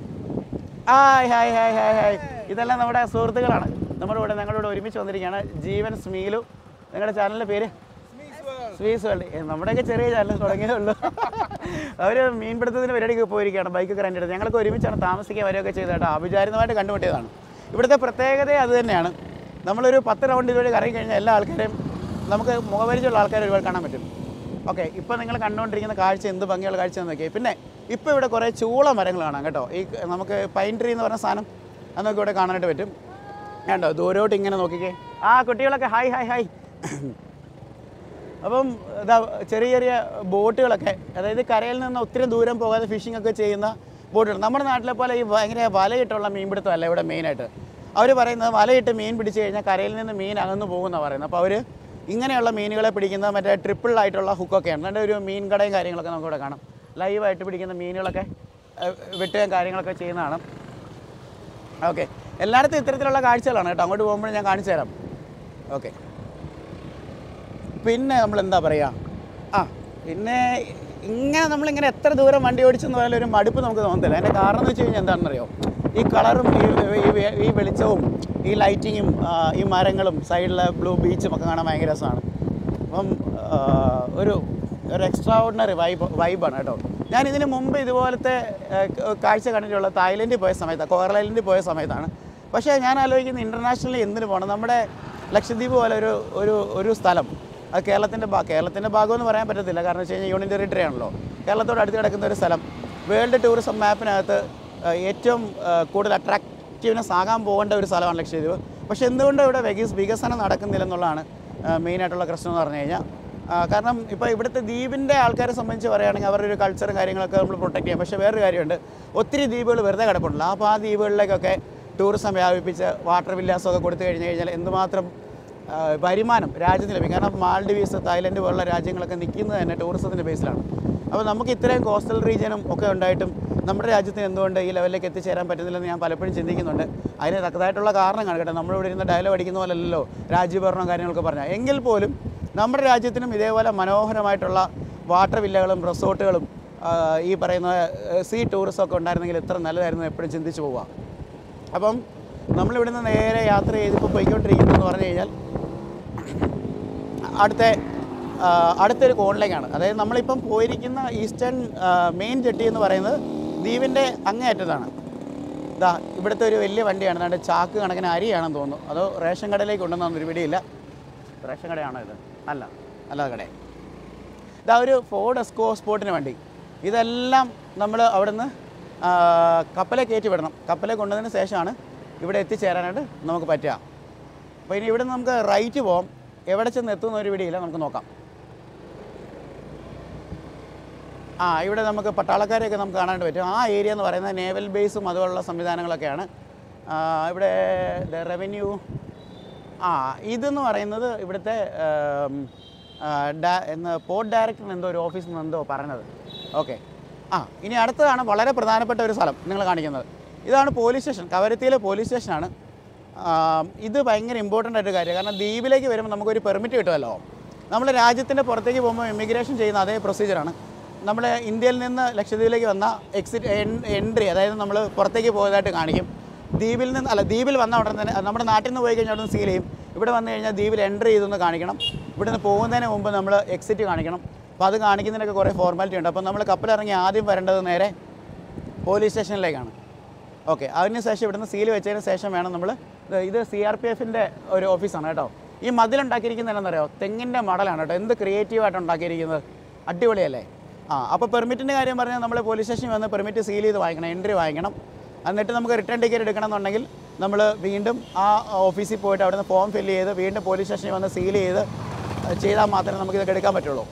hi hi hi hi hi ഇതെല്ലാം നമ്മുടെ സുഹൃത്തുക്കളാണ്. നമ്മുടെ ഇവിടെ ഞങ്ങളുടെ ഇവിടെ ഒരുമിച്ച് വന്നിരിക്കുകയാണ്. ജീവൻ, സ്മീലു. നിങ്ങളുടെ ചാനലിൻ്റെ പേര് സ്വീസ് വേൾഡ്. നമ്മുടെയൊക്കെ ചെറിയ ചാനൽ തുടങ്ങിയതേ ഉള്ളൂ. അവർ മീൻപിടുത്തത്തിന് പരിപാടിക്ക് പോയിരിക്കുകയാണ്, ബൈക്കൊക്കെ റെൻ്റ് എടുത്ത്. ഞങ്ങളൊക്കെ ഒരുമിച്ചാണ് താമസിക്കാൻ വരികയൊക്കെ ചെയ്തത് കേട്ടോ. അവിചാരിതമായിട്ട് കണ്ടുമുട്ടിയതാണ്. ഇവിടുത്തെ പ്രത്യേകത അത് തന്നെയാണ്. നമ്മളൊരു പത്ത് റൗണ്ട് ഇതുവഴി കറങ്ങി കഴിഞ്ഞാൽ എല്ലാ ആൾക്കാരെയും നമുക്ക് മുഖപരിചയമുള്ള ആൾക്കാരെ ഒരുപാട് കാണാൻ പറ്റും. ഓക്കെ, ഇപ്പോൾ നിങ്ങൾ കണ്ടുകൊണ്ടിരിക്കുന്ന കാഴ്ച എന്ത് ഭംഗിയുള്ള കാഴ്ച എന്നൊക്കെ. പിന്നെ ഇപ്പോൾ ഇവിടെ കുറേ ചൂള മരങ്ങൾ കാണാം കേട്ടോ. ഈ നമുക്ക് പൈൻ ട്രീ എന്ന് പറഞ്ഞ സാധനം അതൊക്കെ ഇവിടെ കാണാനായിട്ട് പറ്റും. കേട്ടോ, ദൂരോട്ട് ഇങ്ങനെ നോക്കിക്കേ. ആ കുട്ടികളൊക്കെ ഹായ് ഹായ് ഹായ്. അപ്പം ഇതാ ചെറിയ ചെറിയ ബോട്ടുകളൊക്കെ, അതായത് കരയിൽ നിന്ന് ഒത്തിരി ദൂരം പോകാതെ ഫിഷിംഗ് ഒക്കെ ചെയ്യുന്ന ബോട്ടുകൾ. നമ്മുടെ നാട്ടിലെ പോലെ ഈ ഭയങ്കര വലയിട്ടുള്ള മീൻപിടുത്തമല്ല ഇവിടെ മെയിനായിട്ട്. അവർ പറയുന്നത് വലയിട്ട് മീൻ പിടിച്ച് കഴിഞ്ഞാൽ കരയിൽ നിന്ന് മീൻ അകന്നു പോകുമെന്നാണ് പറയുന്നത്. അപ്പോൾ അവർ ഇങ്ങനെയുള്ള മീനുകളെ പിടിക്കുന്ന മറ്റേ ട്രിപ്പിളായിട്ടുള്ള ഹുക്കൊക്കെയാണ്. എന്നിട്ട് ഒരു മീൻ കടയും കാര്യങ്ങളൊക്കെ നമുക്കിവിടെ കാണാം. ലൈവായിട്ട് പിടിക്കുന്ന മീനുകളൊക്കെ വെട്ടുകയും കാര്യങ്ങളൊക്കെ ചെയ്യുന്നതാണ്. ഓക്കെ, എല്ലായിടത്തും ഇത്തരത്തിലുള്ള കാഴ്ചകളാണ് കേട്ടോ. അങ്ങോട്ട് പോകുമ്പോഴും ഞാൻ കാണിച്ചു തരാം. ഓക്കെ, പിന്നെ നമ്മൾ എന്താ പറയുക, ആ പിന്നെ ഇങ്ങനെ നമ്മളിങ്ങനെ എത്ര ദൂരം വണ്ടി ഓടിച്ചെന്ന് പറഞ്ഞാൽ ഒരു മടുപ്പ് നമുക്ക് തോന്നത്തില്ല. അതിൻ്റെ കാരണം എന്ന് വെച്ച് കഴിഞ്ഞാൽ എന്താണെന്നറിയോ, ഈ കളറും ഈ ഈ വെളിച്ചവും ഈ ലൈറ്റിങ്ങും ഈ മരങ്ങളും സൈഡിലെ ബ്ലൂ ബീച്ചും ഒക്കെ കാണാൻ ഭയങ്കര രസമാണ്. അപ്പം ഒരു ഒരു എക്സ്ട്രാ ഓർഡിനറി വൈബ് വൈബാണ് കേട്ടോ. ഞാൻ ഇതിന് മുമ്പ് ഇതുപോലത്തെ കാഴ്ച കണ്ടിട്ടുള്ള തായ്ലൻഡിൽ പോയ സമയത്താണ്, കോറൽ ഐലൻഡിൽ പോയ സമയത്താണ്. പക്ഷേ ഞാൻ ആലോചിക്കുന്നത് ഇൻ്റർനാഷണലി എന്തിനു പോകണം, നമ്മുടെ ലക്ഷദ്വീപ് പോലെ ഒരു ഒരു ഒരു സ്ഥലം, അത് കേരളത്തിൻ്റെ ഭാ കേരളത്തിൻ്റെ ഭാഗമെന്ന് പറയാൻ പറ്റത്തില്ല, കാരണം വെച്ച് കഴിഞ്ഞാൽ യൂണിയൻ ടെറിട്ടറി ആണല്ലോ. കേരളത്തോട് അടുത്ത് കിടക്കുന്ന ഒരു സ്ഥലം, വേൾഡ് ടൂറിസം മാപ്പിനകത്ത് ഏറ്റവും കൂടുതൽ അട്രാക്റ്റീവ്നെസ് ആകാൻ പോകേണ്ട ഒരു സ്ഥലമാണ് ലക്ഷദ്വീപ്. പക്ഷേ എന്തുകൊണ്ടും ഇവിടെ വികസ് വികസനം നടക്കുന്നില്ലെന്നുള്ളതാണ് മെയിനായിട്ടുള്ള പ്രശ്നം എന്ന് പറഞ്ഞു കഴിഞ്ഞാൽ. കാരണം ഇപ്പോൾ ഇവിടുത്തെ ദ്വീപിൻ്റെ ആൾക്കാരെ സംബന്ധിച്ച് പറയുകയാണെങ്കിൽ അവരുടെ ഒരു കൾച്ചറും കാര്യങ്ങളൊക്കെ നമ്മൾ പ്രൊട്ടക്ട് ചെയ്യാം. പക്ഷേ വേറൊരു കാര്യമുണ്ട്, ഒത്തിരി ദ്വീപുകൾ വെറുതെ കിടപ്പുണ്ടല്ലോ. അപ്പോൾ ആ ദ്വീപുകളിലേക്കൊക്കെ ടൂറിസം വ്യാപിപ്പിച്ച് വാട്ടർ വില്ലാസമൊക്കെ കൊടുത്തു കഴിഞ്ഞ് കഴിഞ്ഞാൽ എന്തുമാത്രം വരുമാനം രാജ്യത്തിന് ലഭിക്കും. കാരണം മാൽഡീവ്സ്, തായ്ലൻഡ് പോലുള്ള രാജ്യങ്ങളൊക്കെ നിൽക്കുന്നത് തന്നെ ടൂറിസത്തിൻ്റെ ബേസിലാണ്. അപ്പോൾ നമുക്ക് ഇത്രയും കോസ്റ്റൽ റീജിയനും ഒക്കെ ഉണ്ടായിട്ടും നമ്മുടെ രാജ്യത്തിന് എന്തുകൊണ്ട് ഈ ലെവലിലേക്ക് എത്തിച്ചേരാൻ പറ്റുന്നില്ലെന്ന് ഞാൻ പലപ്പോഴും ചിന്തിക്കുന്നുണ്ട്. അതിന് തക്കതായിട്ടുള്ള കാരണം കാണട്ടെ. നമ്മളിവിടെ ഇരുന്ന് ഡയലോഗ് അടിക്കുന്ന പോലല്ലോ രാജ്യഭരണവും കാര്യങ്ങളൊക്കെ പറഞ്ഞാൽ. എങ്കിൽ പോലും നമ്മുടെ രാജ്യത്തിനും ഇതേപോലെ മനോഹരമായിട്ടുള്ള വാട്ടർ വില്ലകളും റിസോർട്ടുകളും ഈ പറയുന്ന സീ ടൂറിസം ഒക്കെ ഉണ്ടായിരുന്നെങ്കിൽ എത്ര നല്ലതായിരുന്നു എപ്പോഴും ചിന്തിച്ച് പോവുക. അപ്പം നമ്മളിവിടുന്ന് നേരെ യാത്ര ചെയ്തിപ്പോൾ പോയിക്കൊണ്ടിരിക്കുന്നതെന്ന് പറഞ്ഞു കഴിഞ്ഞാൽ അടുത്ത അടുത്തൊരു കോണിലേക്കാണ്. അതായത് നമ്മളിപ്പം പോയിരിക്കുന്ന ഈസ്റ്റേൺ മെയിൻ ജെട്ടി എന്ന് പറയുന്നത് ദ്വീപിൻ്റെ അങ്ങേയറ്റത്താണ്. ഇതാ ഇവിടുത്തെ ഒരു വലിയ വണ്ടിയാണ്. അതാണ്ട് ചാക്ക് കണക്കിന് അരിയാണെന്ന് തോന്നുന്നു. അതോ റേഷൻ കടയിലേക്ക് ഉണ്ടെന്നൊന്നും ഒരു പിടിയില്ല. റേഷൻ കടയാണോ ഇത്? അല്ല, അല്ലാതെ കട. ഇതാ ഒരു ഫോർഡ് എസ്കോ സ്പോർട്ടിന് വണ്ടി. ഇതെല്ലാം നമ്മൾ അവിടുന്ന് കപ്പലെ കയറ്റി വിടണം. കപ്പലെ കൊണ്ടതിന് ശേഷമാണ് ഇവിടെ എത്തിച്ചേരാനായിട്ട് നമുക്ക് പറ്റുക. അപ്പോൾ ഇനി ഇവിടെ നമുക്ക് റൈറ്റ് പോകാം. എവിടെ ചെന്ന് എത്തുന്ന ഒരു പിടിയില്ല, നമുക്ക് നോക്കാം. ആ ഇവിടെ നമുക്ക് പട്ടാളക്കാരെയൊക്കെ നമുക്ക് കാണാനായിട്ട് പറ്റും. ആ ഏരിയ എന്ന് പറയുന്നത് നേവൽ ബേസും അതുപോലുള്ള സംവിധാനങ്ങളൊക്കെയാണ്. ഇവിടെ റവന്യൂ ആ ഇതെന്ന് പറയുന്നത് ഇവിടുത്തെ എന്ന് പോർട്ട് ഡയറക്ടറിന് എന്തോ ഒരു ഓഫീസിൽ നിന്ന് എന്തോ പറഞ്ഞത്. ഓക്കെ. ആ ഇനി അടുത്തതാണ് വളരെ പ്രധാനപ്പെട്ട ഒരു സ്ഥലം നിങ്ങൾ കാണിക്കുന്നത്. ഇതാണ് പോലീസ് സ്റ്റേഷൻ. കവരത്തിയിലെ പോലീസ് സ്റ്റേഷനാണ്. ഇത് ഭയങ്കര ഇമ്പോർട്ടൻ്റ് ആയിട്ട് കാര്യം. കാരണം ദ്വീപിലേക്ക് വരുമ്പോൾ നമുക്കൊരു പെർമിറ്റ് കിട്ടുമല്ലോ. നമ്മൾ രാജ്യത്തിൻ്റെ പുറത്തേക്ക് പോകുമ്പോൾ ഇമിഗ്രേഷൻ ചെയ്യുന്ന അതേ പ്രൊസീജിയറാണ്. നമ്മൾ ഇന്ത്യയിൽ നിന്ന് ലക്ഷദ്വീപിലേക്ക് വന്ന എക്സിറ്റ് എൻട്രി, അതായത് നമ്മൾ പുറത്തേക്ക് പോയതായിട്ട് കാണിക്കും. ദ്വീപിൽ നിന്ന് അല്ല ദ്വീപിൽ വന്ന ഉടനെ തന്നെ നമ്മുടെ നാട്ടിൽ നിന്ന് പോയി കഴിഞ്ഞാൽ അവിടെ നിന്ന് സീൽ ചെയ്യും. ഇവിടെ വന്നു കഴിഞ്ഞാൽ ദ്വീപിൽ എൻട്രി ചെയ്തൊന്ന് കാണിക്കണം. ഇവിടെ നിന്ന് പോകുന്നതിന് മുമ്പ് നമ്മൾ എക്സിറ്റ് കാണിക്കണം. അപ്പോൾ അത് കാണിക്കുന്നതിനൊക്കെ കുറേ ഫോർമാലിറ്റി ഉണ്ട്. അപ്പോൾ നമ്മൾ കപ്പലിറങ്ങി ആദ്യം വരേണ്ടത് നേരെ പോലീസ് സ്റ്റേഷനിലേക്കാണ്. ഓക്കെ. അതിന് ശേഷം ഇവിടുന്ന് സീൽ വെച്ചതിന് ശേഷം വേണം നമ്മൾ. ഇത് സി ആർ പി എഫിൻ്റെ ഒരു ഓഫീസാണ് കേട്ടോ. ഈ മതിലുണ്ടാക്കിയിരിക്കുന്നത് എന്താണെന്നറിയോ? തെങ്ങിൻ്റെ മടലാണ് കേട്ടോ. എന്ത് ക്രിയേറ്റീവായിട്ട് ഉണ്ടാക്കിയിരിക്കുന്നത്, അടിപൊളിയല്ലേ? ആ അപ്പോൾ പെർമിറ്റിൻ്റെ കാര്യം പറഞ്ഞാൽ നമ്മൾ പോലീസ് സ്റ്റേഷനിൽ വന്ന് പെർമിറ്റ് സീൽ ചെയ്ത് വാങ്ങിക്കണം, എൻട്രി വാങ്ങിക്കണം. എന്നിട്ട് നമുക്ക് റിട്ടേൺ ടിക്കറ്റ് എടുക്കണമെന്നുണ്ടെങ്കിൽ നമ്മൾ വീണ്ടും ആ ഓഫീസിൽ പോയിട്ട് അവിടെ നിന്ന് ഫോം ഫില്ല് ചെയ്ത് വീണ്ടും പോലീസ് സ്റ്റേഷനിൽ വന്ന് സീൽ ചെയ്ത് ചെയ്താൽ മാത്രമേ നമുക്കിതൊക്കെ എടുക്കാൻ പറ്റുള്ളൂ.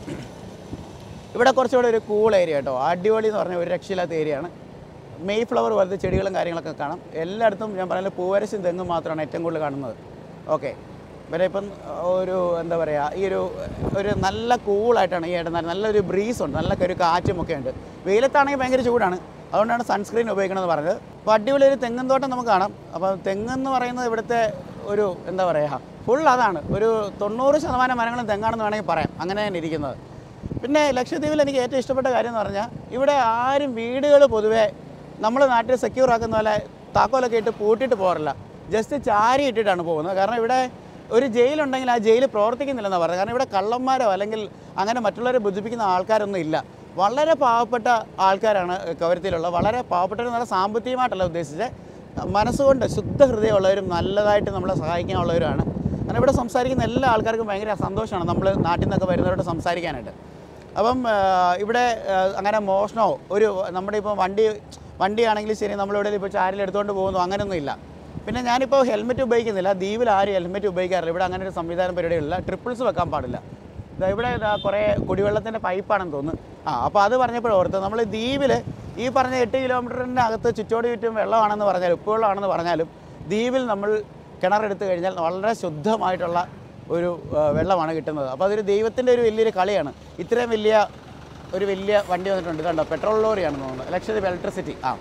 ഇവിടെ കുറച്ചുകൂടെ ഒരു കൂൾ ഏരിയ കേട്ടോ. അടിപൊളി എന്ന് പറഞ്ഞാൽ ഒരു രക്ഷയില്ലാത്ത ഏരിയയാണ്. മെയ് ഫ്ലവർ പോലത്തെ ചെടികളും കാര്യങ്ങളൊക്കെ കാണാം. എല്ലായിടത്തും ഞാൻ പറഞ്ഞാൽ പൂവരശും തെങ്ങും മാത്രമാണ് ഏറ്റവും കൂടുതൽ കാണുന്നത്. ഓക്കെ. ഇവരെ ഇപ്പം ഒരു എന്താ പറയുക, ഈ ഒരു ഒരു നല്ല കൂളായിട്ടാണ് ഈ ഇടം. നല്ലൊരു ബ്രീസുണ്ട്, നല്ല ഒരു കാറ്റും ഒക്കെ ഉണ്ട്. വെയിലത്താണെങ്കിൽ ഭയങ്കര ചൂടാണ്. അതുകൊണ്ടാണ് സൺസ്ക്രീൻ ഉപയോഗിക്കണമെന്ന് പറഞ്ഞത്. അപ്പോൾ അടിപൊളി ഒരു തെങ്ങും തോട്ടം നമുക്ക് കാണാം. അപ്പോൾ തെങ്ങെന്ന് പറയുന്നത് ഇവിടുത്തെ ഒരു എന്താ പറയുക, ഫുൾ അതാണ്. ഒരു തൊണ്ണൂറ് ശതമാനം മരങ്ങളും തെങ്ങാണെന്ന് വേണമെങ്കിൽ പറയാം. അങ്ങനെ തന്നെ ഇരിക്കുന്നത്. പിന്നെ ലക്ഷദ്വീപിൽ എനിക്ക് ഏറ്റവും ഇഷ്ടപ്പെട്ട കാര്യം എന്ന് പറഞ്ഞാൽ ഇവിടെ ആരും വീടുകൾ പൊതുവേ നമ്മൾ നാട്ടിൽ സെക്യൂർ ആക്കുന്ന പോലെ താക്കോലൊക്കെ ഇട്ട് പൂട്ടിയിട്ട് പോകാറില്ല. ജസ്റ്റ് ചാരി ഇട്ടിട്ടാണ് പോകുന്നത്. കാരണം ഇവിടെ ഒരു ജയിലുണ്ടെങ്കിൽ ആ ജയിൽ പ്രവർത്തിക്കുന്നില്ലെന്നാണ് പറയുന്നത്. കാരണം ഇവിടെ കള്ളന്മാരോ അല്ലെങ്കിൽ അങ്ങനെ മറ്റുള്ളവരെ ബുദ്ധിപ്പിക്കുന്ന ആൾക്കാരൊന്നും ഇല്ല. വളരെ പാവപ്പെട്ട ആൾക്കാരാണ് കവരത്തിയിലുള്ളത്. വളരെ പാവപ്പെട്ടവർ, നല്ല സാമ്പത്തികമായിട്ടല്ല ഉദ്ദേശിച്ചത്, മനസ്സുകൊണ്ട് ശുദ്ധ ഹൃദയമുള്ളവരും നല്ലതായിട്ട് നമ്മളെ സഹായിക്കാനുള്ളവരുമാണ്. കാരണം ഇവിടെ സംസാരിക്കുന്ന എല്ലാ ആൾക്കാർക്കും ഭയങ്കര സന്തോഷമാണ് നമ്മൾ നാട്ടിൽ നിന്നൊക്കെ വരുന്നവരോട് സംസാരിക്കാനായിട്ട്. അപ്പം ഇവിടെ അങ്ങനെ മോഷണമോ ഒരു നമ്മുടെ ഇപ്പോൾ വണ്ടി വണ്ടിയാണെങ്കിലും ശരി നമ്മളിവിടെ ഇപ്പോൾ ചാരിൽ എടുത്തുകൊണ്ട് പോകുന്നു അങ്ങനെയൊന്നും ഇല്ല. പിന്നെ ഞാനിപ്പോൾ ഹെൽമെറ്റ് ഉപയോഗിക്കുന്നില്ല. ദ്വീപിൽ ആരും ഹെൽമെറ്റ് ഉപയോഗിക്കാറില്ല. ഇവിടെ അങ്ങനെ ഒരു സംവിധാനം പരിപാടികളില്ല. ട്രിപ്പിൾസ് വെക്കാൻ പാടില്ല. ഇവിടെ കുറേ കുടിവെള്ളത്തിൻ്റെ പൈപ്പാണെന്ന് തോന്നുന്നു. ആ അപ്പോൾ അത് പറഞ്ഞപ്പോൾ ഓർത്ത് നമ്മൾ ദ്വീപിൽ ഈ പറഞ്ഞ എട്ട് കിലോമീറ്ററിൻ്റെ അകത്ത് ചുറ്റോട് ചുറ്റും വെള്ളമാണെന്ന് പറഞ്ഞാലും ഉപ്പുവെള്ളമാണെന്ന് പറഞ്ഞാലും ദ്വീപിൽ നമ്മൾ കിണറെടുത്ത് കഴിഞ്ഞാൽ വളരെ ശുദ്ധമായിട്ടുള്ള ഒരു വെള്ളമാണ് കിട്ടുന്നത്. അപ്പോൾ അതൊരു ദൈവത്തിൻ്റെ ഒരു വലിയൊരു കളിയാണ്. ഇത്രയും വലിയ ഒരു വലിയ വണ്ടി വന്നിട്ടുണ്ട്. കണ്ടോ, പെട്രോൾ ലോറിയാണെന്ന് തോന്നുന്നത്. ലക്ഷദ്വീപ് ഇലക്ട്രിസിറ്റി. ആ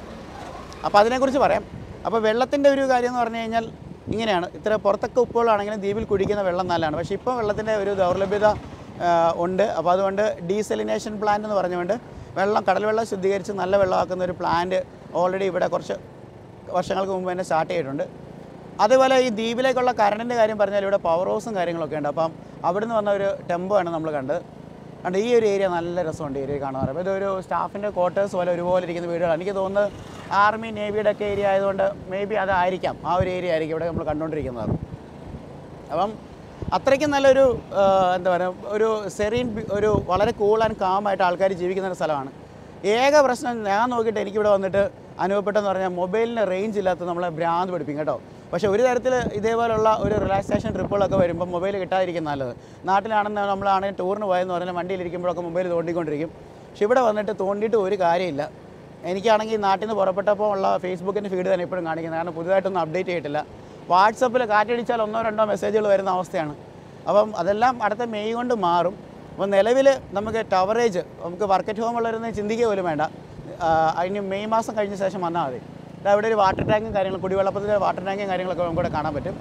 അപ്പോൾ അതിനെക്കുറിച്ച് പറയാം. അപ്പോൾ വെള്ളത്തിൻ്റെ ഒരു കാര്യം എന്ന് പറഞ്ഞു കഴിഞ്ഞാൽ ഇങ്ങനെയാണ്. ഇത്ര പുറത്തൊക്കെ ഉപ്പുകളാണെങ്കിലും ദ്വീപിൽ കുടിക്കുന്ന വെള്ളം നല്ലതാണ്. പക്ഷേ ഇപ്പോൾ വെള്ളത്തിൻ്റെ ഒരു ദൗർലഭ്യത ഉണ്ട്. അപ്പോൾ അതുകൊണ്ട് ഡീസലിനേഷൻ പ്ലാന്റ് എന്ന് പറഞ്ഞുകൊണ്ട് വെള്ളം കടൽ വെള്ളം ശുദ്ധീകരിച്ച് നല്ല വെള്ളമാക്കുന്ന ഒരു പ്ലാന്റ് ഓൾറെഡി ഇവിടെ കുറച്ച് വർഷങ്ങൾക്ക് മുമ്പ് തന്നെ സ്റ്റാർട്ട് ചെയ്തിട്ടുണ്ട്. അതേപോലെ ഈ ദ്വീപിലേക്കുള്ള കറണ്ടിൻ്റെ കാര്യം പറഞ്ഞാൽ ഇവിടെ പവർ ഹൗസും കാര്യങ്ങളൊക്കെ ഉണ്ട്. അപ്പം അവിടെ നിന്ന് വന്ന ഒരു ടെമ്പോ ആണ് നമ്മൾ കണ്ടത്. കണ്ട് ഈ ഒരു ഏരിയ നല്ല രസമുണ്ട് ഏരിയ കാണാൻ. അപ്പോൾ ഇതൊരു സ്റ്റാഫിൻ്റെ ക്വാർട്ടേഴ്സ് പോലെ ഒരുപോലെ ഇരിക്കുന്ന വീടുകളാണ്. എനിക്ക് തോന്നുന്നത് ആർമി നേവിയുടെ ഒക്കെ ഏരിയ ആയതുകൊണ്ട് മേ ബി അതായിരിക്കാം, ആ ഒരു ഏരിയ ആയിരിക്കും ഇവിടെ നമ്മൾ കണ്ടുകൊണ്ടിരിക്കുന്നത്. അപ്പം അത്രയ്ക്കും നല്ലൊരു എന്താ പറയുക, ഒരു സെറീൻ, ഒരു വളരെ കൂൾ ആൻഡ് കാമായിട്ട് ആൾക്കാർ ജീവിക്കുന്ന ഒരു സ്ഥലമാണ്. ഏക പ്രശ്നം ഞാൻ നോക്കിയിട്ട് എനിക്കിവിടെ വന്നിട്ട് അനുഭവപ്പെട്ടെന്ന് പറഞ്ഞാൽ മൊബൈലിന് റേഞ്ച് ഇല്ലാത്ത നമ്മളെ ഭ്രാന്ത് പിടിപ്പിക്കും കേട്ടോ. പക്ഷേ ഒരു തരത്തിൽ ഇതേപോലുള്ള ഒരു റിലാക്സേഷൻ ട്രിപ്പുകളൊക്കെ വരുമ്പോൾ മൊബൈൽ കിട്ടാതിരിക്കും നല്ലത്. നാട്ടിലാണെന്ന് നമ്മളാണെങ്കിൽ ടൂറിന് പോയെന്ന് പറഞ്ഞാൽ വണ്ടിയിലിരിക്കുമ്പോഴൊക്കെ മൊബൈൽ തോണ്ടിക്കൊണ്ടിരിക്കും. പക്ഷെ ഇവിടെ വന്നിട്ട് തോണ്ടിയിട്ട് ഒരു കാര്യമില്ല. എനിക്കാണെങ്കിൽ നാട്ടിൽ നിന്ന് പുറപ്പെട്ടപ്പോൾ ഉള്ള ഫേസ്ബുക്കിൻ്റെ ഫീഡ് തന്നെ ഇപ്പോഴും കാണിക്കുന്നത്. കാരണം പുതുതായിട്ടൊന്നും അപ്ഡേറ്റ് ചെയ്തിട്ടില്ല. വാട്സപ്പിൽ കാറ്റടിച്ചാൽ ഒന്നോ രണ്ടോ മെസ്സേജുകൾ വരുന്ന അവസ്ഥയാണ്. അപ്പം അതെല്ലാം അടുത്ത മെയ് കൊണ്ട് മാറും. അപ്പോൾ നിലവിൽ നമുക്ക് കവറേജ് നമുക്ക് വർക്ക് അറ്റ് ഹോം ഉള്ളവരൊന്നും ചിന്തിക്കുക പോലും വേണ്ട. അതിന് മെയ് മാസം കഴിഞ്ഞ ശേഷം വന്നാൽ മതി. അവിടെ ഒരു വാട്ടർ ടാങ്കും കാര്യങ്ങളും കുടിവെള്ളത്തിൻ്റെ വാട്ടർ ടാങ്കും കാര്യങ്ങളൊക്കെ നമുക്കിവിടെ കാണാൻ പറ്റും.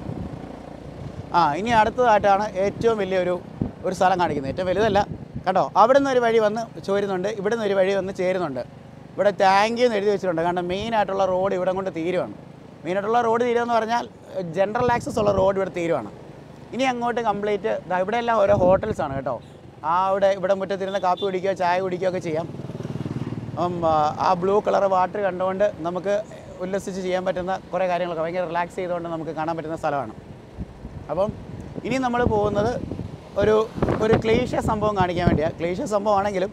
ആ ഇനി അടുത്തതായിട്ടാണ് ഏറ്റവും വലിയൊരു ഒരു സ്ഥലം കാണിക്കുന്നത്. ഏറ്റവും വലുതല്ല കേട്ടോ. അവിടെ നിന്ന് ഒരു വഴി വന്ന് ചോരുന്നുണ്ട്, ഇവിടെ നിന്ന് ഒരു വഴി വന്ന് ചേരുന്നുണ്ട്. ഇവിടെ ടാങ്കി എന്ന് എഴുതി വെച്ചിട്ടുണ്ട്. കാരണം മെയിനായിട്ടുള്ള റോഡ് ഇവിടെ കൊണ്ട് തീരുവാണ്. മെയിനായിട്ടുള്ള റോഡ് തീരുമെന്ന് പറഞ്ഞാൽ ജനറൽ ആക്സസ് ഉള്ള റോഡ് ഇവിടെ തീരുവാണ്. ഇനി അങ്ങോട്ട് കംപ്ലീറ്റ് ഇവിടെയെല്ലാം ഓരോ ഹോട്ടൽസാണ് കേട്ടോ. ആ അവിടെ ഇവിടെ മുറ്റത്തിരുന്ന് കാപ്പി കുടിക്കുകയോ ചായ കുടിക്കുകയോ ഒക്കെ ചെയ്യാം. അപ്പം ആ ബ്ലൂ കളർ വാട്ടർ കണ്ടുകൊണ്ട് നമുക്ക് ഉല്ലസിച്ച് ചെയ്യാൻ പറ്റുന്ന കുറേ കാര്യങ്ങളൊക്കെ ഭയങ്കര റിലാക്സ് ചെയ്തുകൊണ്ട് നമുക്ക് കാണാൻ പറ്റുന്ന സ്ഥലമാണ്. അപ്പം ഇനി നമ്മൾ പോകുന്നത് ഒരു ഒരു ക്ലീഷ്യ സംഭവം കാണിക്കാൻ വേണ്ടിയാണ്. ക്ലീഷ്യ സംഭവമാണെങ്കിലും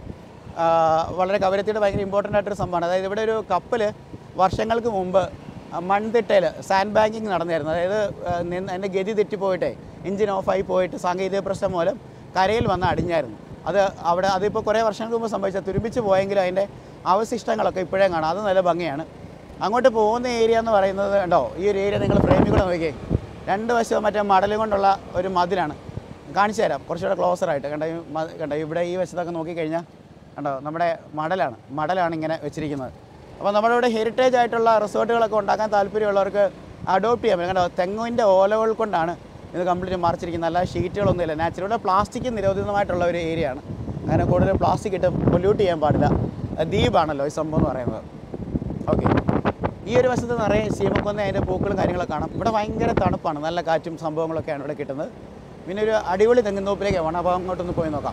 വളരെ കവരത്തിയുടെ ഭയങ്കര ഇമ്പോർട്ടൻ്റ് ആയിട്ടൊരു സംഭവമാണ്. അതായത് ഇവിടെ ഒരു കപ്പൽ വർഷങ്ങൾക്ക് മുമ്പ് മൺതിട്ടയിൽ സാൻഡ് ബാങ്കിങ് നടന്നായിരുന്നു. അതായത് അതിൻ്റെ ഗതി തെറ്റിപ്പോയിട്ടേ എഞ്ചിൻ ഓഫായി പോയിട്ട് സാങ്കേതിക പ്രശ്നം മൂലം കരയിൽ വന്ന് അടിഞ്ഞായിരുന്നു. അത് അവിടെ അതിപ്പോൾ കുറേ വർഷങ്ങൾക്ക് മുമ്പ് സംഭവിച്ചത്. തുരുമ്പിച്ച് പോയെങ്കിലും അതിൻ്റെ അവശിഷ്ടങ്ങളൊക്കെ ഇപ്പോഴേ കാണാം. അത് നല്ല ഭംഗിയാണ്. അങ്ങോട്ട് പോകുന്ന ഏരിയ എന്ന് പറയുന്നത് കണ്ടോ, ഈ ഒരു ഏരിയ നിങ്ങൾ ഫ്രെയിമിൽ കൂടെ നോക്കിയേ. രണ്ട് വശവും മറ്റേ മടൽ കൊണ്ടുള്ള ഒരു മതിലാണ്. കാണിച്ചു തരാം കുറച്ചുകൂടെ ക്ലോസറായിട്ട്. കണ്ടോ കണ്ടോ ഇവിടെ ഈ വശത്തൊക്കെ നോക്കിക്കഴിഞ്ഞാൽ കണ്ടോ നമ്മുടെ മടലാണ് മടലാണ് ഇങ്ങനെ വെച്ചിരിക്കുന്നത്. അപ്പോൾ നമ്മുടെ ഇവിടെ ഹെറിറ്റേജ് ആയിട്ടുള്ള റിസോർട്ടുകളൊക്കെ ഉണ്ടാക്കാൻ താല്പര്യമുള്ളവർക്ക് അഡോപ്റ്റ് ചെയ്യാൻ പറ്റും. കണ്ടോ തെങ്ങിൻ്റെ ഓലകൾ കൊണ്ടാണ് ഇത് കംപ്ലീറ്റ് മറിച്ചിരിക്കുന്നത്. അല്ല ഷീറ്റുകളൊന്നുമില്ല. നാച്ചുറൽ ഇവിടെ പ്ലാസ്റ്റിക് നിരോധിതമായിട്ടുള്ള ഒരു ഏരിയ ആണ്. അങ്ങനെ കൂടുതൽ പ്ലാസ്റ്റിക് ഇട്ട് പൊല്യൂട്ട് ചെയ്യാൻ പാടില്ല. ദ്വീപാണല്ലോ ഈ സംഭവം എന്ന് പറയുന്നത്. ഓക്കെ, ഈ ഒരു വശത്ത് നിറയെ ശീമക്കൊന്ന അതിൻ്റെ പൂക്കളും കാര്യങ്ങളൊക്കെ കാണാം. ഇവിടെ ഭയങ്കര തണുപ്പാണ്, നല്ല കാറ്റും സംഭവങ്ങളൊക്കെയാണ് ഇവിടെ കിട്ടുന്നത്. പിന്നെ ഒരു അടിപൊളി തെങ്ങുന്തോപ്പിലേക്ക് പോകണം. അപ്പോൾ അങ്ങോട്ടൊന്ന് പോയി നോക്കാം.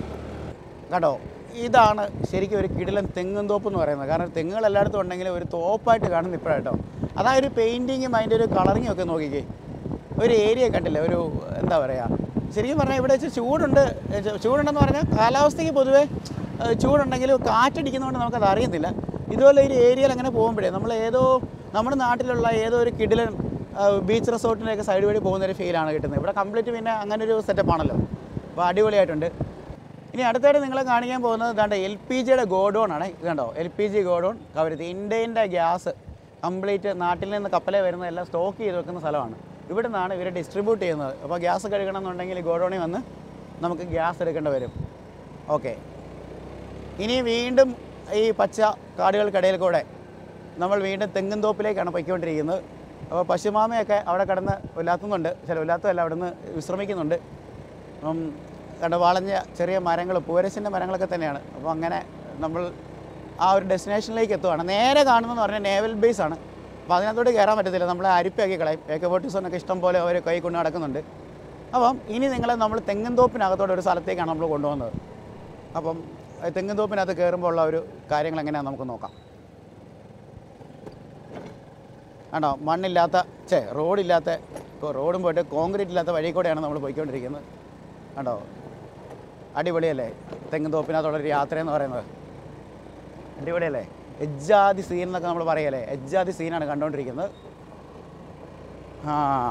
കേട്ടോ, ഇതാണ് ശരിക്കും ഒരു കിടിലൻ തെങ്ങുന്തോപ്പ് എന്ന് പറയുന്നത്. കാരണം തെങ്ങുകൾ എല്ലായിടത്തും ഉണ്ടെങ്കിൽ ഒരു തോപ്പായിട്ട് കാണുന്ന ഇപ്പോഴാട്ടോ. അതായത് ഒരു പെയിൻറ്റിങ്ങും അതിൻ്റെ ഒരു കളറിങ്ങും ഒക്കെ നോക്കിക്കേ. ഒരു ഏരിയ കണ്ടില്ല, ഒരു എന്താ പറയുക, ശരിക്കും പറഞ്ഞാൽ ഇവിടെ വെച്ച് ചൂടുണ്ട്. ചൂടുണ്ടെന്ന് പറഞ്ഞാൽ കാലാവസ്ഥയ്ക്ക് പൊതുവേ ചൂടുണ്ടെങ്കിലും കാറ്റടിക്കുന്നതുകൊണ്ട് നമുക്കത് അറിയത്തില്ല. ഇതുപോലെ ഒരു ഏരിയയിൽ അങ്ങനെ പോകുമ്പോഴേ നമ്മൾ ഏതോ നമ്മുടെ നാട്ടിലുള്ള ഏതോ ഒരു കിടിലൻ ബീച്ച് റിസോർട്ടിൻ്റെയൊക്കെ സൈഡ് വഴി പോകുന്നൊരു ഫീലാണ് കിട്ടുന്നത്. ഇവിടെ കംപ്ലീറ്റ് പിന്നെ അങ്ങനെ ഒരു സെറ്റപ്പാണല്ലോ. അപ്പോൾ അടിപൊളിയായിട്ടുണ്ട്. ഇനി അടുത്തായിട്ട് നിങ്ങളെ കാണിക്കാൻ പോകുന്നത് ഇതാണ്ട് എൽ പി ജിയുടെ ഗോഡൗൺ ആണ്. ഇത് കണ്ടോ, L P G godown Kavaratti. ഇന്ത്യൻ്റെ ഗ്യാസ് കംപ്ലീറ്റ് നാട്ടിൽ നിന്ന് കപ്പലേ വരുന്ന എല്ലാം സ്റ്റോക്ക് ചെയ്ത് വെക്കുന്ന സ്ഥലമാണ്. ഇവിടെ നിന്നാണ് ഇവർ ഡിസ്ട്രിബ്യൂട്ട് ചെയ്യുന്നത്. അപ്പോൾ ഗ്യാസ് കഴുകണം എന്നുണ്ടെങ്കിൽ ഗോഡൗണിൽ വന്ന് നമുക്ക് ഗ്യാസ് എടുക്കേണ്ടി വരും. ഓക്കെ, ഇനി വീണ്ടും ഈ പച്ച കാടുകൾക്കിടയിൽ കൂടെ നമ്മൾ വീണ്ടും തെങ്ങുംതോപ്പിലേക്കാണ് പൊയ്ക്കൊണ്ടിരിക്കുന്നത്. അപ്പോൾ പശുമാമയൊക്കെ അവിടെ കിടന്ന് ഉലാത്തുന്നുണ്ട്. ചില ഉലാത്തമല്ല, അവിടെ നിന്ന് വിശ്രമിക്കുന്നുണ്ട്. അപ്പം കണ്ട വളഞ്ഞ ചെറിയ മരങ്ങൾ, പൂവരസിൻ്റെ മരങ്ങളൊക്കെ തന്നെയാണ്. അപ്പോൾ അങ്ങനെ നമ്മൾ ആ ഒരു ഡെസ്റ്റിനേഷനിലേക്ക് എത്തുകയാണ്. നേരെ കാണുന്നതെന്ന് പറഞ്ഞാൽ നേവൽ ബേസ് ആണ്. അപ്പോൾ അതിനകത്തോട്ട് കയറാൻ പറ്റത്തില്ല, നമ്മളെ അരിപ്പാക്കി കളയും. എ കെ ഫോർട്ടി സെവനൊക്കെ ഇഷ്ടം പോലെ അവർ കൈ കൊണ്ട് നടക്കുന്നുണ്ട്. അപ്പം ഇനി നിങ്ങളെ നമ്മൾ തെങ്ങുംതോപ്പിനകത്തോടെ ഒരു സ്ഥലത്തേക്കാണ് നമ്മൾ കൊണ്ടുപോകുന്നത്. അപ്പം തെങ്ങുംതോപ്പിനകത്ത് കയറുമ്പോൾ ഉള്ള ഒരു കാര്യങ്ങൾ എങ്ങനെയാണെന്ന് നമുക്ക് നോക്കാം. ആണോ, മണ്ണില്ലാത്ത ചേ റോഡില്ലാത്ത റോഡും പോയിട്ട് കോൺക്രീറ്റ് ഇല്ലാത്ത വഴി കൂടെയാണ് നമ്മൾ പോയിക്കൊണ്ടിരിക്കുന്നത്. കണ്ടോ, അടിപൊളിയല്ലേ തെങ്ങുംതോപ്പിനകത്തുള്ളൊരു യാത്രയെന്ന് പറയുന്നത്. അടിപൊളിയല്ലേ, എജ്ജാതി സീൻ എന്നൊക്കെ നമ്മൾ പറയല്ലേ, എജ്ജാതി സീനാണ് കണ്ടുകൊണ്ടിരിക്കുന്നത്. ആ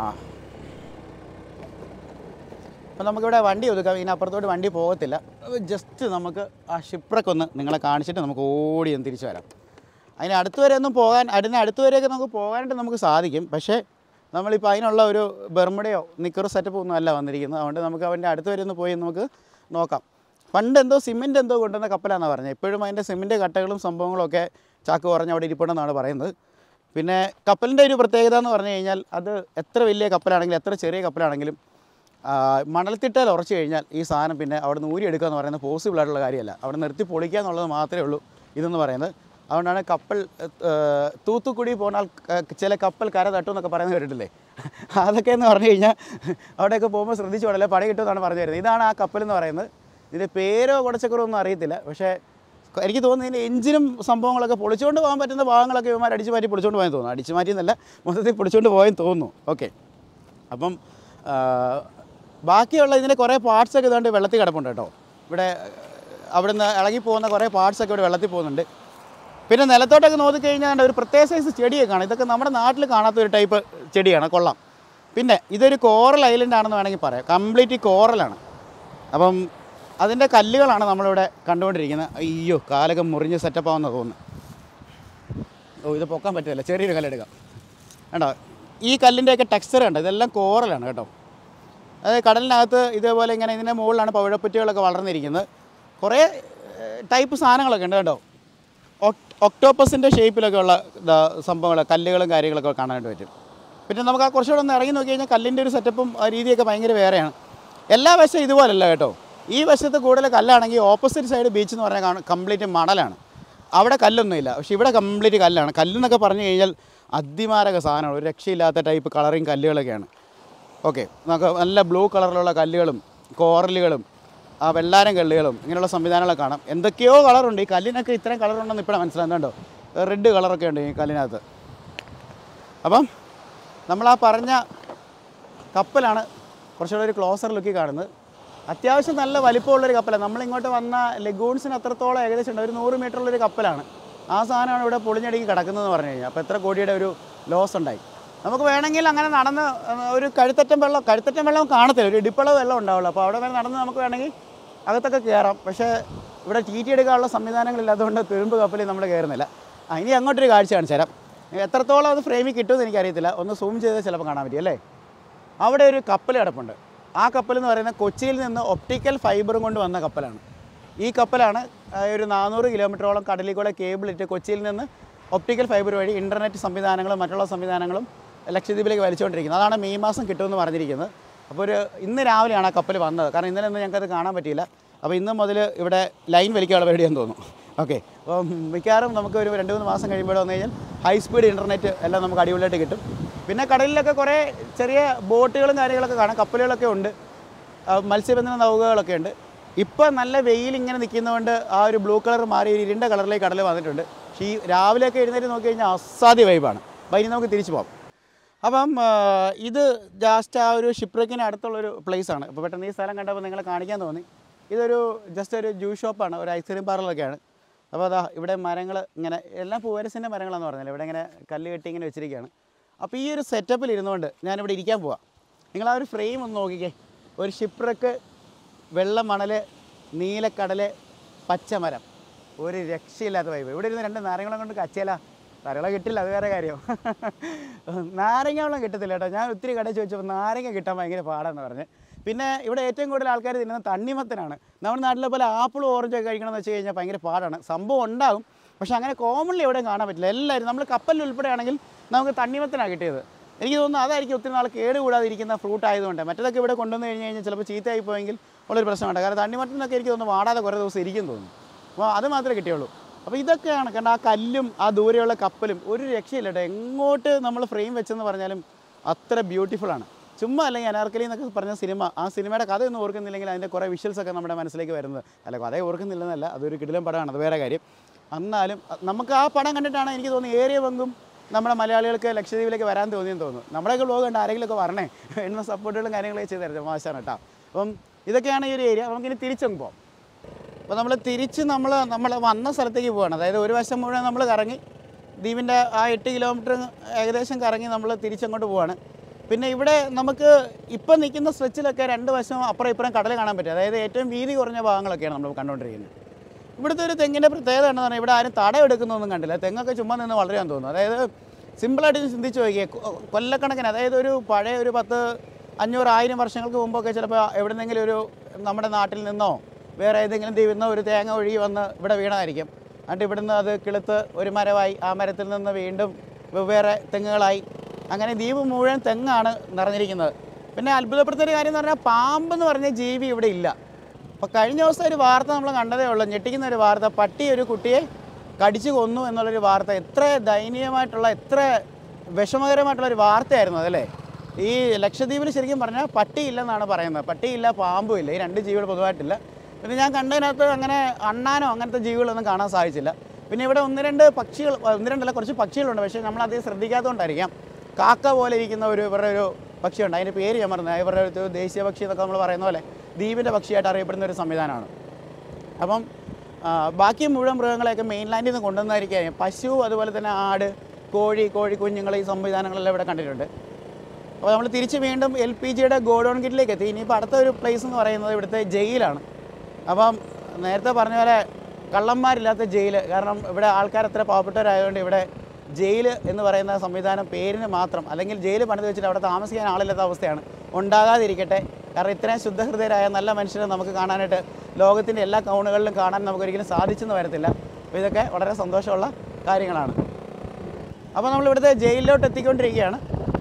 അപ്പോൾ നമുക്കിവിടെ വണ്ടി ഒതുക്കാം. ഇതിനപ്പുറത്തോട്ട് വണ്ടി പോകത്തില്ല. ജസ്റ്റ് നമുക്ക് ആ ഷിപ്രൊക്കെ ഒന്ന് നിങ്ങളെ കാണിച്ചിട്ട് നമുക്ക് ഓടി ഒന്ന് തിരിച്ചു വരാം. അതിന് അടുത്ത് വരെ ഒന്നും പോകാൻ അതിന് അടുത്ത് വരെയൊക്കെ നമുക്ക് പോകാനായിട്ട് നമുക്ക് സാധിക്കും. പക്ഷേ നമ്മളിപ്പോൾ അതിനുള്ള ഒരു ബെർമുടയോ നിക്കറോ സെറ്റപ്പ് ഒന്നും അല്ല വന്നിരിക്കുന്നത്. അതുകൊണ്ട് നമുക്ക് അവൻ്റെ അടുത്ത് വരെ ഒന്ന് പോയി നമുക്ക് നോക്കാം. പണ്ട് എന്തോ സിമെൻറ്റ് എന്തോ കൊണ്ടുവന്ന കപ്പലാണെന്നാണ് പറഞ്ഞത്. ഇപ്പോഴും അതിൻ്റെ സിമെൻറ്റ് കട്ടകളും സംഭവങ്ങളൊക്കെ ചാക്ക് പറഞ്ഞ് അവിടെ ഇരിപ്പുണ്ടെന്നാണ് പറയുന്നത്. പിന്നെ കപ്പലിൻ്റെ ഒരു പ്രത്യേകത എന്ന് പറഞ്ഞു കഴിഞ്ഞാൽ അത് എത്ര വലിയ കപ്പലാണെങ്കിലും എത്ര ചെറിയ കപ്പലാണെങ്കിലും മണൽത്തിട്ടയിൽ ഉറച്ചു കഴിഞ്ഞാൽ ഈ സാധനം പിന്നെ അവിടെ നിന്ന് ഊരിയെടുക്കുക എന്ന് പറയുന്നത് പോസിബിൾ ആയിട്ടുള്ള കാര്യമല്ല. അവിടെ നിർത്തി പൊളിക്കുക എന്നുള്ളത് മാത്രമേ ഉള്ളൂ ഇതെന്ന് പറയുന്നത്. അതുകൊണ്ടാണ് കപ്പൽ തൂത്തുക്കുടി പോന്നാൽ ചില കപ്പൽ കര തട്ടും എന്നൊക്കെ പറയുന്നത് കേട്ടിട്ടില്ലേ? അതൊക്കെ എന്ന് പറഞ്ഞു കഴിഞ്ഞാൽ അവിടെയൊക്കെ പോകുമ്പോൾ ശ്രദ്ധിച്ചു പോകണല്ലേ, പണി കിട്ടുമെന്നാണ് പറഞ്ഞു തരുന്നത്. ഇതാണ് ആ കപ്പൽ എന്ന് പറയുന്നത്. ഇതിൻ്റെ പേരോ കുടച്ചക്കറോ ഒന്നും അറിയത്തില്ല. പക്ഷേ എനിക്ക് തോന്നുന്നു ഇതിൻ്റെ എഞ്ചിനും സംഭവങ്ങളൊക്കെ പൊളിച്ചുകൊണ്ട് പോകാൻ പറ്റുന്ന ഭാഗങ്ങളൊക്കെ ഇവന്മാർ അടിച്ചു മാറ്റി പൊളിച്ചുകൊണ്ട് പോയെന്ന് തോന്നുന്നു. അടിച്ചു മാറ്റിയെന്നല്ല, മൊത്തത്തിൽ പൊളിച്ചുകൊണ്ട് പോയെന്ന് തോന്നുന്നു. ഓക്കെ, അപ്പം ബാക്കിയുള്ള ഇതിൻ്റെ കുറേ പാർട്സൊക്കെ ഇതുകൊണ്ട് വെള്ളത്തിൽ കിടപ്പുണ്ട് കേട്ടോ. ഇവിടെ അവിടെ നിന്ന് ഇളകി പോകുന്ന കുറേ പാർട്സൊക്കെ ഇവിടെ വെള്ളത്തിൽ പോകുന്നുണ്ട്. പിന്നെ നിലത്തോട്ടൊക്കെ നോക്കിക്കഴിഞ്ഞാൽ ഒരു പ്രത്യേക സൈസ് ചെടിയൊക്കെ കാണാം. ഇതൊക്കെ നമ്മുടെ നാട്ടിൽ കാണാത്ത ഒരു ടൈപ്പ് ചെടിയാണ്, കൊള്ളാം. പിന്നെ ഇതൊരു കോറൽ ഐലൻഡ് ആണെന്ന് വേണമെങ്കിൽ പറയാം, കംപ്ലീറ്റ് കോറലാണ്. അപ്പം അതിൻ്റെ കല്ലുകളാണ് നമ്മളിവിടെ കണ്ടുകൊണ്ടിരിക്കുന്നത്. അയ്യോ, കാലൊക്കെ മുറിഞ്ഞ് സെറ്റപ്പ് ആവുമെന്ന് തോന്നുന്നു. ഓ, ഇത് പൊക്കാൻ പറ്റില്ല, ചെറിയൊരു കല്ലെടുക്കാം. കേട്ടോ, ഈ കല്ലിൻ്റെയൊക്കെ ടെക്സ്ചർ കണ്ടോ, ഇതെല്ലാം കോറലാണ് കേട്ടോ. അതായത് കടലിനകത്ത് ഇതേപോലെ ഇങ്ങനെ ഇതിൻ്റെ മുകളിലാണ് പവിഴപ്പുറ്റുകളൊക്കെ വളർന്നിരിക്കുന്നത്. കുറേ ടൈപ്പ് സാധനങ്ങളൊക്കെ ഉണ്ട് കേട്ടോ. ഒക്ടോപ്പസിൻ്റെ ഷേപ്പിലൊക്കെ ഉള്ള സംഭവങ്ങൾ, കല്ലുകളും കാര്യങ്ങളൊക്കെ കാണാനായിട്ട് പറ്റും. പിന്നെ നമുക്ക് ആ കുറച്ചുകൂടെ ഒന്ന് ഇറങ്ങി നോക്കി കഴിഞ്ഞാൽ കല്ലിൻ്റെ ഒരു സെറ്റപ്പും രീതിയൊക്കെ ഭയങ്കര വേറെയാണ്. എല്ലാ വശം ഇതുപോലല്ല കേട്ടോ. ഈ വശത്ത് കൂടുതൽ കല്ലാണെങ്കിൽ ഓപ്പോസിറ്റ് സൈഡ് ബീച്ച് എന്ന് പറഞ്ഞാൽ കംപ്ലീറ്റ് മണലാണ്. അവിടെ കല്ലൊന്നുമില്ല, പക്ഷേ ഇവിടെ കംപ്ലീറ്റ് കല്ലാണ്. കല്ലെന്നൊക്കെ പറഞ്ഞു കഴിഞ്ഞാൽ അതിമാരക സാധനമാണ്, ഒരു രക്ഷയില്ലാത്ത ടൈപ്പ് കളറിങ് കല്ലുകളൊക്കെയാണ്. ഓക്കെ, നമുക്ക് നല്ല ബ്ലൂ കളറിലുള്ള കല്ലുകളും കോറലുകളും ആ വെള്ളാരം കല്ലുകളും ഇങ്ങനെയുള്ള സംവിധാനങ്ങളൊക്കെ കാണാം. എന്തൊക്കെയോ കളറുണ്ട്. ഈ കല്ലിനൊക്കെ ഇത്രയും കളറുണ്ടെന്ന് ഇപ്പോഴാണ് മനസ്സിലാകുന്നുണ്ടോ. റെഡ് കളറൊക്കെ ഉണ്ട് ഈ കല്ലിനകത്ത്. അപ്പം നമ്മൾ ആ പറഞ്ഞ കപ്പലാണ് കുറച്ചുകൂടെ ഒരു ക്ലോസർ ലുക്കി കാണുന്നത്. അത്യാവശ്യം നല്ല വലിപ്പമുള്ളൊരു കപ്പലാണ്. നമ്മളിങ്ങോട്ട് വന്ന ലഗൂൺസിന് അത്രത്തോളം ഏകദേശം ഉണ്ട്, ഒരു നൂറ് മീറ്ററുള്ളൊരു കപ്പലാണ്. ആ സാധനമാണ് ഇവിടെ പൊളിഞ്ഞടുക്കി കിടക്കുന്നതെന്ന് പറഞ്ഞു കഴിഞ്ഞാൽ. അപ്പോൾ എത്ര കോടിയുടെ ഒരു ലോസ് ഉണ്ടായി. നമുക്ക് വേണമെങ്കിൽ അങ്ങനെ നടന്ന് ഒരു കഴുത്തറ്റം വെള്ളം കഴുത്തറ്റം വെള്ളം കാണത്തില്ല, ഒരു ഇടിപ്പളവ് വെള്ളം ഉണ്ടാവുള്ളൂ. അപ്പോൾ അവിടെ വരെ നടന്ന് നമുക്ക് വേണമെങ്കിൽ അകത്തൊക്കെ കയറാം. പക്ഷേ ഇവിടെ ടി ടി എടുക്കാനുള്ള സംവിധാനങ്ങളില്ലാത്തതുകൊണ്ട് തുരുമ്പ് കപ്പലിൽ നമ്മൾ കയറുന്നില്ല. ആ, ഇനി അങ്ങോട്ടൊരു കാഴ്ച കാണിച്ചു തരാം. എത്രത്തോളം അത് ഫ്രെയിമിൽ കിട്ടുമെന്ന് എനിക്കറിയത്തില്ല, ഒന്ന് സൂം ചെയ്താൽ ചിലപ്പോൾ കാണാൻ പറ്റും അല്ലേ. അവിടെ ഒരു കപ്പൽ കിടപ്പുണ്ട്. ആ കപ്പൽ എന്ന് പറയുന്നത് കൊച്ചിയിൽ നിന്ന് ഒപ്റ്റിക്കൽ ഫൈബറും കൊണ്ട് വന്ന കപ്പലാണ്. ഈ കപ്പലാണ് ഒരു നാനൂറ് കിലോമീറ്ററോളം കടലിൽ കൂടെ കേബിൾ ഇട്ട് കൊച്ചിയിൽ നിന്ന് ഒപ്റ്റിക്കൽ ഫൈബർ വഴി ഇൻ്റർനെറ്റ് സംവിധാനങ്ങളും മറ്റുള്ള സംവിധാനങ്ങളും ലക്ഷദ്വീപിലേക്ക് വലിച്ചുകൊണ്ടിരിക്കുന്നത്. അതാണ് മെയ് മാസം കിട്ടുമെന്ന് പറഞ്ഞിരിക്കുന്നത്. അപ്പോൾ ഒരു ഇന്ന് രാവിലെയാണ് ആ കപ്പൽ വന്നത്, കാരണം ഇന്നലെ ഒന്നും ഞങ്ങൾക്കത് കാണാൻ പറ്റിയില്ല. അപ്പോൾ ഇന്ന് മുതൽ ഇവിടെ ലൈൻ വലിക്കാനുള്ള പരിപാടിയാണെന്ന് തോന്നുന്നു. ഓക്കെ, അപ്പം മിക്കവാറും നമുക്ക് ഒരു രണ്ട് മൂന്ന് മാസം കഴിയുമ്പോൾ വന്നു കഴിഞ്ഞാൽ ഹൈ സ്പീഡ് ഇൻ്റർനെറ്റ് എല്ലാം നമുക്ക് അടിപൊളിയായിട്ട് കിട്ടും. പിന്നെ കടലിലൊക്കെ കുറേ ചെറിയ ബോട്ടുകളും കാര്യങ്ങളൊക്കെ കാണാം, കപ്പലുകളൊക്കെ ഉണ്ട്, മത്സ്യബന്ധന നൗകകളൊക്കെ ഉണ്ട്. ഇപ്പോൾ നല്ല വെയിൽ ഇങ്ങനെ നിൽക്കുന്നതുകൊണ്ട് ആ ഒരു ബ്ലൂ കളർ മാറി ഒരു ഇരുണ്ട കളറിലേക്ക് കടൽ വന്നിട്ടുണ്ട്. പക്ഷേ ഈ രാവിലെയൊക്കെ എഴുന്നേറ്റ് നോക്കി കഴിഞ്ഞാൽ അസാധ്യ വൈബാണ്. അപ്പോൾ ഇനി നമുക്ക് തിരിച്ചു പോകാം. അപ്പം ഇത് ജസ്റ്റ് ആ ഒരു ഷിപ്രക്കിന് അടുത്തുള്ളൊരു പ്ലേസാണ്. അപ്പോൾ പെട്ടെന്ന് ഈ സ്ഥലം കണ്ടപ്പോൾ നിങ്ങളെ കാണിക്കാൻ തോന്നി. ഇതൊരു ജസ്റ്റ് ഒരു ജ്യൂസ് ഷോപ്പാണ്, ഒരു ഐസ്ക്രീം പാർലറൊക്കെയാണ്. അപ്പോൾ അതാ ഇവിടെ മരങ്ങൾ ഇങ്ങനെ എല്ലാം പൂവരസിൻ്റെ മരങ്ങളാണെന്ന് പറഞ്ഞാൽ ഇവിടെ ഇങ്ങനെ കല്ല് കെട്ടി ഇങ്ങനെ വെച്ചിരിക്കുകയാണ്. അപ്പോൾ ഈ ഒരു സെറ്റപ്പിൽ ഇരുന്നുകൊണ്ട് ഞാനിവിടെ ഇരിക്കാൻ പോവാം. നിങ്ങൾ ആ ഒരു ഫ്രെയിം ഒന്ന് നോക്കിക്കേ. ഒരു ഷിപ്രക്ക്, വെള്ള മണൽ, നീലക്കടൽ, പച്ചമരം, ഒരു രക്ഷയില്ലാത്ത വൈബ്. ഇവിടെ ഇരുന്ന് രണ്ട് നാരങ്ങളും കൊണ്ട് കച്ചേല നാരങ്ങളെ കിട്ടില്ല, അത് വേറെ കാര്യം. നാരങ്ങ വെള്ളം കിട്ടത്തില്ല കേട്ടോ. ഞാൻ ഒത്തിരി കടയിൽ ചോദിച്ചപ്പോൾ നാരങ്ങ കിട്ടാൻ ഭയങ്കര പാടാന്ന് പറഞ്ഞ്. പിന്നെ ഇവിടെ ഏറ്റവും കൂടുതൽ ആൾക്കാർ തിന്നുന്നത് തണ്ണിമത്തനാണ്. നമ്മുടെ നാട്ടിലെ പോലെ ആപ്പിളും ഓറഞ്ചൊക്കെ കഴിക്കണമെന്ന് വെച്ച് കഴിഞ്ഞാൽ ഭയങ്കര പാടാണ്. സംഭവം ഉണ്ടാകും, പക്ഷേ അങ്ങനെ കോമൺലി എവിടെയും കാണാൻ പറ്റില്ല. എല്ലാവരും നമ്മൾ കപ്പലിൽ ഉൾപ്പെടെയാണെങ്കിൽ നമുക്ക് തണ്ണിമത്തനാണ് കിട്ടിയത്. എനിക്ക് തോന്നുന്നു അതായിരിക്കും ഒത്തിരി നാൾ കേടുകൂടാതിരിക്കുന്ന ഫ്രൂട്ട് ആയതുകൊണ്ട്. മറ്റേതൊക്കെ ഇവിടെ കൊണ്ടുവന്ന് കഴിഞ്ഞ് കഴിഞ്ഞാൽ ചിലപ്പോൾ ചീത്തയായി പോയെങ്കിൽ ഉള്ളൊരു പ്രശ്നമുണ്ട്. കാരണം തണ്ണിമത്തനൊക്കെ എനിക്ക് തോന്നുന്നു വാടാതെ കുറേ ദിവസം ഇരിക്കും തോന്നുന്നു. അപ്പോൾ അത് മാത്രമേ കിട്ടിയുള്ളൂ. അപ്പോൾ ഇതൊക്കെയാണ് കണ്ട ആ കല്ലും ആ ദൂരെയുള്ള കപ്പലും ഒരു രക്ഷയില്ല കേട്ടോ. എങ്ങോട്ട് നമ്മൾ ഫ്രെയിം വെച്ചെന്ന് പറഞ്ഞാലും അത്ര ബ്യൂട്ടിഫുള്ളാണ്. ചുമ്മാ അല്ലെങ്കിൽ അനാർക്കലി എന്നൊക്കെ പറഞ്ഞ സിനിമ, ആ സിനിമയുടെ കഥയൊന്നും ഓർക്കുന്നില്ലെങ്കിൽ അതിൻ്റെ കുറേ വിഷ്വൽസൊക്കെ നമ്മുടെ മനസ്സിലേക്ക് വരുന്നത്. അല്ല, കഥയെ ഓർക്കുന്നില്ലെന്നല്ല, അതൊരു കിടിലം പടമാണ്, അത് വേറെ കാര്യം. എന്നാലും നമുക്ക് ആ പടം കണ്ടിട്ടാണ് എനിക്ക് തോന്നുന്നു ഏറിയ പങ്കും നമ്മുടെ മലയാളികൾക്ക് ലക്ഷദ്വീപിലേക്ക് വരാൻ തോന്നിയെന്ന് തോന്നുന്നു. നമ്മുടെയൊക്കെ വ്ലോഗ് കണ്ട് ആരെങ്കിലുമൊക്കെ വരണേ, എണ്ണ സപ്പോർട്ടുകളും കാര്യങ്ങളൊക്കെ ചെയ്ത് തരുന്നത് മോശമാണ് കേട്ടോ. അപ്പം ഇതൊക്കെയാണ് ഈ ഒരു ഏരിയ. നമുക്കിനി തിരിച്ചങ്ങ് പോകാം. അപ്പോൾ നമ്മൾ തിരിച്ച് നമ്മൾ നമ്മൾ വന്ന സ്ഥലത്തേക്ക് പോവുകയാണ്. അതായത് ഒരു വശം മുഴുവൻ നമ്മൾ കറങ്ങി ദ്വീപിൻ്റെ ആ എട്ട് കിലോമീറ്റർ ഏകദേശം കറങ്ങി നമ്മൾ തിരിച്ചങ്ങോട്ട് പോവുകയാണ്. പിന്നെ ഇവിടെ നമുക്ക് ഇപ്പം നിൽക്കുന്ന സ്ട്രെച്ചിലൊക്കെ രണ്ട് വശം അപ്പുറം ഇപ്പുറം കടൽ കാണാൻ പറ്റും. അതായത് ഏറ്റവും വീതി കുറഞ്ഞ ഭാഗങ്ങളൊക്കെയാണ് നമ്മൾ കണ്ടുകൊണ്ടിരിക്കുന്നത്. ഇവിടുത്തെ ഒരു തെങ്ങിൻ്റെ പ്രത്യേകത എന്താണെന്ന് പറഞ്ഞാൽ ഇവിടെ ആരും തട എടുക്കുന്നൊന്നും കണ്ടില്ല. തെങ്ങൊക്കെ ചുമ്മാ നിന്ന് വളരാൻ തോന്നുന്നു. അതായത് സിമ്പിളായിട്ട് ചിന്തിച്ച് നോക്കിയേ, കൊല്ലക്കണക്കിന്, അതായത് ഒരു പഴയ ഒരു പത്ത് അഞ്ഞൂറ് ആയിരം വർഷങ്ങൾക്ക് മുമ്പൊക്കെ ചിലപ്പോൾ എവിടെന്നെങ്കിലും ഒരു നമ്മുടെ നാട്ടിൽ നിന്നോ വേറെ ഏതെങ്കിലും ദ്വീപിൽ നിന്നോ ഒരു തേങ്ങ ഒഴുകി വന്ന് ഇവിടെ വീണതായിരിക്കും. എന്നിട്ട് ഇവിടുന്ന് അത് കിളുത്ത് ഒരു മരമായി, ആ മരത്തിൽ നിന്ന് വീണ്ടും വെവ്വേറെ തെങ്ങുകളായി, അങ്ങനെ ദ്വീപ് മുഴുവൻ തെങ്ങാണ് നിറഞ്ഞിരിക്കുന്നത്. പിന്നെ അത്ഭുതപ്പെടുത്തുന്ന ഒരു കാര്യം എന്ന് പറഞ്ഞാൽ പാമ്പെന്ന് പറഞ്ഞ ജീവി ഇവിടെ ഇല്ല. അപ്പോൾ കഴിഞ്ഞ ദിവസം ഒരു വാർത്ത നമ്മൾ കണ്ടതേ ഉള്ളൂ, ഞെട്ടിക്കുന്ന ഒരു വാർത്ത. പട്ടി ഒരു കുട്ടിയെ കടിച്ചു കൊന്നു എന്നുള്ളൊരു വാർത്ത. എത്ര ദയനീയമായിട്ടുള്ള, എത്ര വിഷമകരമായിട്ടുള്ളൊരു വാർത്തയായിരുന്നു അതല്ലേ. ഈ ലക്ഷദ്വീപിൽ ശരിക്കും പറഞ്ഞാൽ പട്ടിയില്ലെന്നാണ് പറയുന്നത്. പട്ടിയില്ല, പാമ്പും ഇല്ല, ഈ രണ്ട് ജീവികൾ പൊതുവായിട്ടില്ല. പിന്നെ ഞാൻ കണ്ടതിനകത്ത് അങ്ങനെ അണ്ണാനോ അങ്ങനത്തെ ജീവികളൊന്നും കാണാൻ സാധിച്ചില്ല. പിന്നെ ഇവിടെ ഒന്ന് രണ്ട് പക്ഷികൾ, ഒന്ന് രണ്ടല്ല കുറച്ച് പക്ഷികളുണ്ട്, പക്ഷേ നമ്മളത് ശ്രദ്ധിക്കാത്തതുകൊണ്ടായിരിക്കാം. കാക്ക പോലെ ഇരിക്കുന്ന ഒരു ഇവരുടെ ഒരു പക്ഷിയുണ്ട്, അതിൻ്റെ പേര് ഞാൻ പറഞ്ഞത്, ഇവരുടെ ഒരു ദേശീയ പക്ഷി എന്നൊക്കെ നമ്മൾ പറയുന്ന പോലെ ദ്വീപിൻ്റെ പക്ഷിയായിട്ട് അറിയപ്പെടുന്ന ഒരു സംവിധാനമാണ്. അപ്പം ബാക്കി മുഴുവൻ മൃഗങ്ങളെയൊക്കെ മെയിൻലാൻഡിൽ നിന്ന് കൊണ്ടുവന്നായിരിക്കും. പശു അതുപോലെ തന്നെ ആട്, കോഴി, കോഴി കുഞ്ഞുങ്ങൾ, ഈ സംവിധാനങ്ങളെല്ലാം ഇവിടെ കണ്ടിട്ടുണ്ട്. അപ്പോൾ നമ്മൾ തിരിച്ച് വീണ്ടും എൽ പി ജിയുടെ ഗോഡൗൺ കിറ്റിലേക്ക് എത്തി. ഇനിയിപ്പോൾ അടുത്ത ഒരു പ്ലേസ് എന്ന് പറയുന്നത് ഇവിടുത്തെ ജയിലാണ്. അപ്പം നേരത്തെ പറഞ്ഞ പോലെ കള്ളന്മാരില്ലാത്ത ജയിൽ, കാരണം ഇവിടെ ആൾക്കാർ അത്ര പാവപ്പെട്ടവരായതുകൊണ്ട് ഇവിടെ ജയിൽ എന്ന് പറയുന്ന സംവിധാനം പേരിന് മാത്രം, അല്ലെങ്കിൽ ജയിൽ പണിത് വെച്ചിട്ട് അവിടെ താമസിക്കാൻ ആളില്ലാത്ത അവസ്ഥയാണ്. ഉണ്ടാകാതിരിക്കട്ടെ, കാരണം ഇത്രയും ശുദ്ധഹൃദയരായ നല്ല മനുഷ്യരെ നമുക്ക് കാണാനായിട്ട് ലോകത്തിൻ്റെ എല്ലാ കോണുകളിലും കാണാൻ നമുക്കൊരിക്കലും സാധിച്ചെന്ന് വരത്തില്ല. അപ്പോൾ ഇതൊക്കെ വളരെ സന്തോഷമുള്ള കാര്യങ്ങളാണ്. അപ്പോൾ നമ്മളിവിടുത്തെ ജയിലിലോട്ട് എത്തിക്കൊണ്ടിരിക്കുകയാണ്.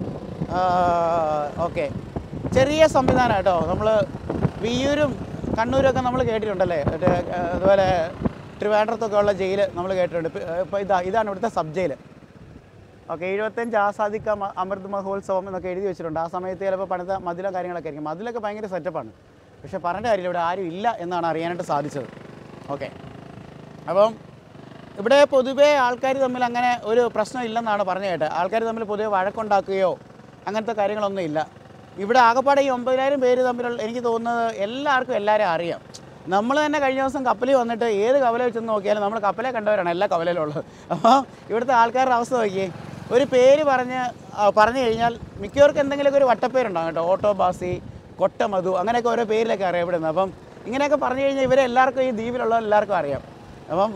ഓക്കെ, ചെറിയ സംവിധാനം കേട്ടോ. നമ്മൾ വിയ്യൂരും കണ്ണൂരൊക്കെ നമ്മൾ കേട്ടിട്ടുണ്ടല്ലേ, മറ്റേ അതുപോലെ ട്രിവാൻഡ്രത്തൊക്കെ ഉള്ള ജയിൽ നമ്മൾ കേട്ടിട്ടുണ്ട്. ഇപ്പോൾ ഇതാ ഇതാണ് ഇവിടുത്തെ സബ് ജയിൽ. ഓക്കെ, എഴുപത്തഞ്ച് ആസാദിക്ക അമൃത് മഹോത്സവം എന്നൊക്കെ എഴുതി വെച്ചിട്ടുണ്ട്. ആ സമയത്ത് ചിലപ്പോൾ പണിത മതിലോ കാര്യങ്ങളൊക്കെ ആയിരിക്കും. മതിലൊക്കെ ഭയങ്കര സെറ്റപ്പാണ്, പക്ഷേ പറഞ്ഞ കാര്യമില്ല, ഇവിടെ ആരും ഇല്ല എന്നാണ് അറിയാനായിട്ട് സാധിച്ചത്. ഓക്കെ, അപ്പം ഇവിടെ പൊതുവേ ആൾക്കാർ തമ്മിൽ അങ്ങനെ ഒരു പ്രശ്നം ഇല്ലെന്നാണ് പറഞ്ഞു കേട്ടത്. ആൾക്കാർ തമ്മിൽ പൊതുവെ വഴക്കുണ്ടാക്കുകയോ അങ്ങനത്തെ കാര്യങ്ങളൊന്നും ഇല്ല. ഇവിടെ ആകെപ്പാടെ ഈ ഒമ്പതിനായിരം പേര് തമ്മിലുള്ള, എനിക്ക് തോന്നുന്നത് എല്ലാവർക്കും എല്ലാവരെയും അറിയാം. നമ്മൾ തന്നെ കഴിഞ്ഞ ദിവസം കപ്പലിൽ വന്നിട്ട് ഏത് കവലയിൽ ചെന്ന് നോക്കിയാലും നമ്മൾ കപ്പലെ കണ്ടവരാണ് എല്ലാ കവലയിലുള്ളത്. അപ്പോൾ ഇവിടുത്തെ ആൾക്കാരുടെ അവസ്ഥ നോക്കിയേ, ഒരു പേര് പറഞ്ഞ് പറഞ്ഞു കഴിഞ്ഞാൽ മിക്കവർക്കും എന്തെങ്കിലുമൊക്കെ ഒരു വട്ടപ്പേരുണ്ടാകും കേട്ടോ. ഓട്ടോ ബാസി, കൊട്ടമധു, അങ്ങനെയൊക്കെ ഓരോ പേരിലൊക്കെ അറിയപ്പെടുന്നത്. അപ്പം ഇങ്ങനെയൊക്കെ പറഞ്ഞു കഴിഞ്ഞാൽ ഇവരെ എല്ലാവർക്കും, ഈ ദ്വീപിലുള്ള എല്ലാവർക്കും അറിയാം. അപ്പം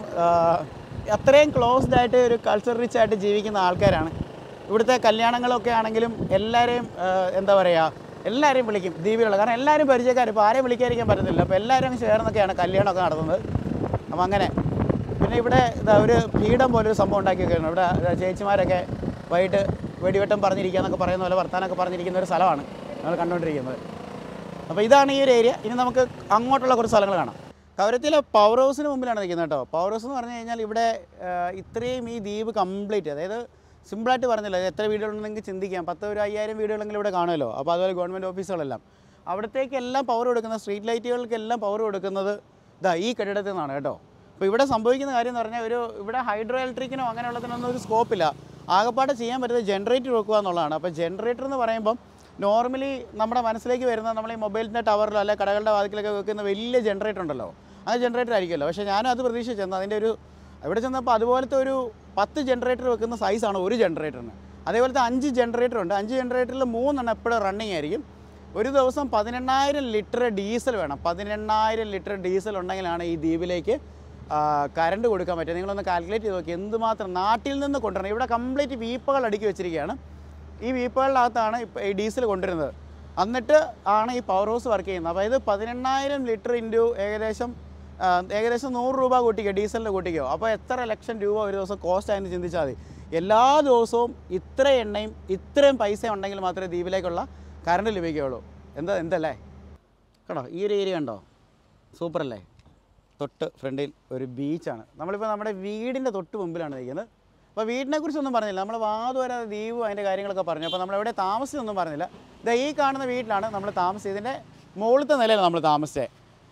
അത്രയും ക്ലോസ്ഡ് ആയിട്ട് ഒരു കൾച്ചർ റിച്ച് ആയിട്ട് ജീവിക്കുന്ന ആൾക്കാരാണ്. ഇവിടുത്തെ കല്യാണങ്ങളൊക്കെ ആണെങ്കിലും എല്ലാവരെയും എന്താ പറയുക, എല്ലാവരെയും വിളിക്കും ദ്വീപിലുള്ള, കാരണം എല്ലാവരും പരിചയക്കാർ. ഇപ്പോൾ ആരെയും വിളിക്കാതിരിക്കാൻ പറ്റത്തില്ല. അപ്പോൾ എല്ലാവരും ചേർന്നൊക്കെയാണ് കല്യാണമൊക്കെ നടത്തുന്നത്. അപ്പം അങ്ങനെ പിന്നെ ഇവിടെ ഇതാ ഒരു പീഠം പോലൊരു സംഭവം ഉണ്ടാക്കി വെക്കുകയാണ്. ഇവിടെ ചേച്ചിമാരൊക്കെ വൈകിട്ട് വെടിവെട്ടം പറഞ്ഞിരിക്കുക എന്നൊക്കെ പറയുന്ന പോലെ വർത്താനൊക്കെ പറഞ്ഞിരിക്കുന്ന ഒരു സ്ഥലമാണ് നമ്മൾ കണ്ടുകൊണ്ടിരിക്കുന്നത്. അപ്പോൾ ഇതാണ് ഈ ഒരു ഏരിയ. ഇനി നമുക്ക് അങ്ങോട്ടുള്ള കുറച്ച് സ്ഥലങ്ങൾ കാണാം. കവരത്തിലെ പവർ ഹൗസിന് മുമ്പിലാണ് നിൽക്കുന്നത് കേട്ടോ. പവർ ഹൗസ് എന്ന് പറഞ്ഞു കഴിഞ്ഞാൽ ഇവിടെ ഇത്രയും ഈ ദ്വീപ് കംപ്ലീറ്റ്, അതായത് സിമ്പിളായിട്ട് പറഞ്ഞില്ല, എത്ര വീടുകളുണ്ടെന്ന് നിങ്ങൾക്ക് ചിന്തിക്കാം. പത്ത് ഒരു അയ്യായിരം വീടുകളെങ്കിലും ഇവിടെ കാണുമല്ലോ. അപ്പോൾ അതുപോലെ ഗവൺമെൻറ് ഓഫീസുകളെല്ലാം അവിടത്തേക്കെല്ലാം പവർ കൊടുക്കുന്ന, സ്ട്രീറ്റ് ലൈറ്റുകൾക്കെല്ലാം പവർ കൊടുക്കുന്നത് ഇതാ ഈ കെട്ടിടത്തിൽ നിന്നാണ് കേട്ടോ. അപ്പോൾ ഇവിടെ സംഭവിക്കുന്ന കാര്യം എന്ന് പറഞ്ഞാൽ ഒരു ഇവിടെ ഹൈഡ്രോ ഇലക്ട്രിക്കിനോ അങ്ങനെയുള്ളതിനൊന്നും ഒരു സ്കോപ്പില്ല. ആകെപ്പാടെ ചെയ്യാൻ പറ്റുന്നത് ജനറേറ്റർ വെക്കുക എന്നുള്ളതാണ്. അപ്പോൾ ജനറേറ്റർ എന്ന് പറയുമ്പം നോർമലി നമ്മുടെ മനസ്സിലേക്ക് വരുന്ന നമ്മൾ ഈ മൊബൈലിൻ്റെ ടവറിലോ അല്ലെങ്കിൽ കടകളുടെ വാതിക്കലൊക്കെ വെക്കുന്ന വലിയ ജനറേറ്റർ ഉണ്ടല്ലോ, അത് ജനറേറ്റർ ആയിരിക്കുമല്ലോ. പക്ഷേ ഞാനും അത് പ്രതീക്ഷിച്ച് ചെന്നു. അതിൻ്റെ ഒരു ഇവിടെ ചെന്നപ്പോൾ അതുപോലത്തെ ഒരു പത്ത് ജനറേറ്റർ വെക്കുന്ന സൈസാണ് ഒരു ജനറേറ്ററിന്. അതേപോലത്തെ അഞ്ച് ജനറേറ്റർ ഉണ്ട്. അഞ്ച് ജനറേറ്ററിൽ മൂന്നെണ്ണം എപ്പോഴും റണ്ണിങ് ആയിരിക്കും. ഒരു ദിവസം പതിനെണ്ണായിരം ലിറ്റർ ഡീസൽ വേണം. പതിനെണ്ണായിരം ലിറ്റർ ഡീസൽ ഉണ്ടെങ്കിലാണ് ഈ ദ്വീപിലേക്ക് കറണ്ട് കൊടുക്കാൻ പറ്റുക. നിങ്ങളൊന്ന് കാൽക്കുലേറ്റ് ചെയ്ത് നോക്കി എന്തുമാത്രം നാട്ടിൽ നിന്ന് കൊണ്ടുവരണം. ഇവിടെ കംപ്ലീറ്റ് വീപ്പകൾ അടുക്കി വെച്ചിരിക്കുകയാണ്. ഈ വീപ്പകളിനകത്താണ് ഇപ്പോൾ ഈ ഡീസൽ കൊണ്ടുവരുന്നത്. എന്നിട്ട് ആണ് ഈ പവർ ഹൗസ് വർക്ക് ചെയ്യുന്നത്. അതായത് പതിനെണ്ണായിരം ലിറ്റർ ഇൻറ്റു ഏകദേശം ഏകദേശം നൂറ് രൂപ കൂട്ടിക്കോ, ഡീസലിൻ്റെ കൂട്ടിക്കോ. അപ്പോൾ എത്ര ലക്ഷം രൂപ ഒരു ദിവസം കോസ്റ്റ് ആയെന്ന് ചിന്തിച്ചാൽ മതി. എല്ലാ ദിവസവും ഇത്ര എണ്ണയും ഇത്രയും പൈസ ഉണ്ടെങ്കിൽ മാത്രമേ ദ്വീപിലേക്കുള്ള കറണ്ട് ലഭിക്കുകയുള്ളൂ. എന്താ എന്തല്ലേ കേട്ടോ. ഈ ഒരു ഏരിയ ഉണ്ടോ, സൂപ്പറല്ലേ. തൊട്ട് ഫ്രണ്ടിൽ ഒരു ബീച്ചാണ്. നമ്മളിപ്പോൾ നമ്മുടെ വീടിൻ്റെ തൊട്ട് മുമ്പിലാണ് നിൽക്കുന്നത്. അപ്പോൾ വീടിനെക്കുറിച്ചൊന്നും പറഞ്ഞില്ല, നമ്മൾ വാതുവരെ ദ്വീപും അതിൻ്റെ കാര്യങ്ങളൊക്കെ പറഞ്ഞു. അപ്പോൾ നമ്മളെവിടെ താമസിച്ചൊന്നും പറഞ്ഞില്ല. ഇതാ ഈ കാണുന്ന വീട്ടിലാണ് നമ്മൾ താമസിച്ചത്. ഇതിൻ്റെ മുകളിലത്തെ നിലയിലാണ് നമ്മൾ താമസിച്ചത്.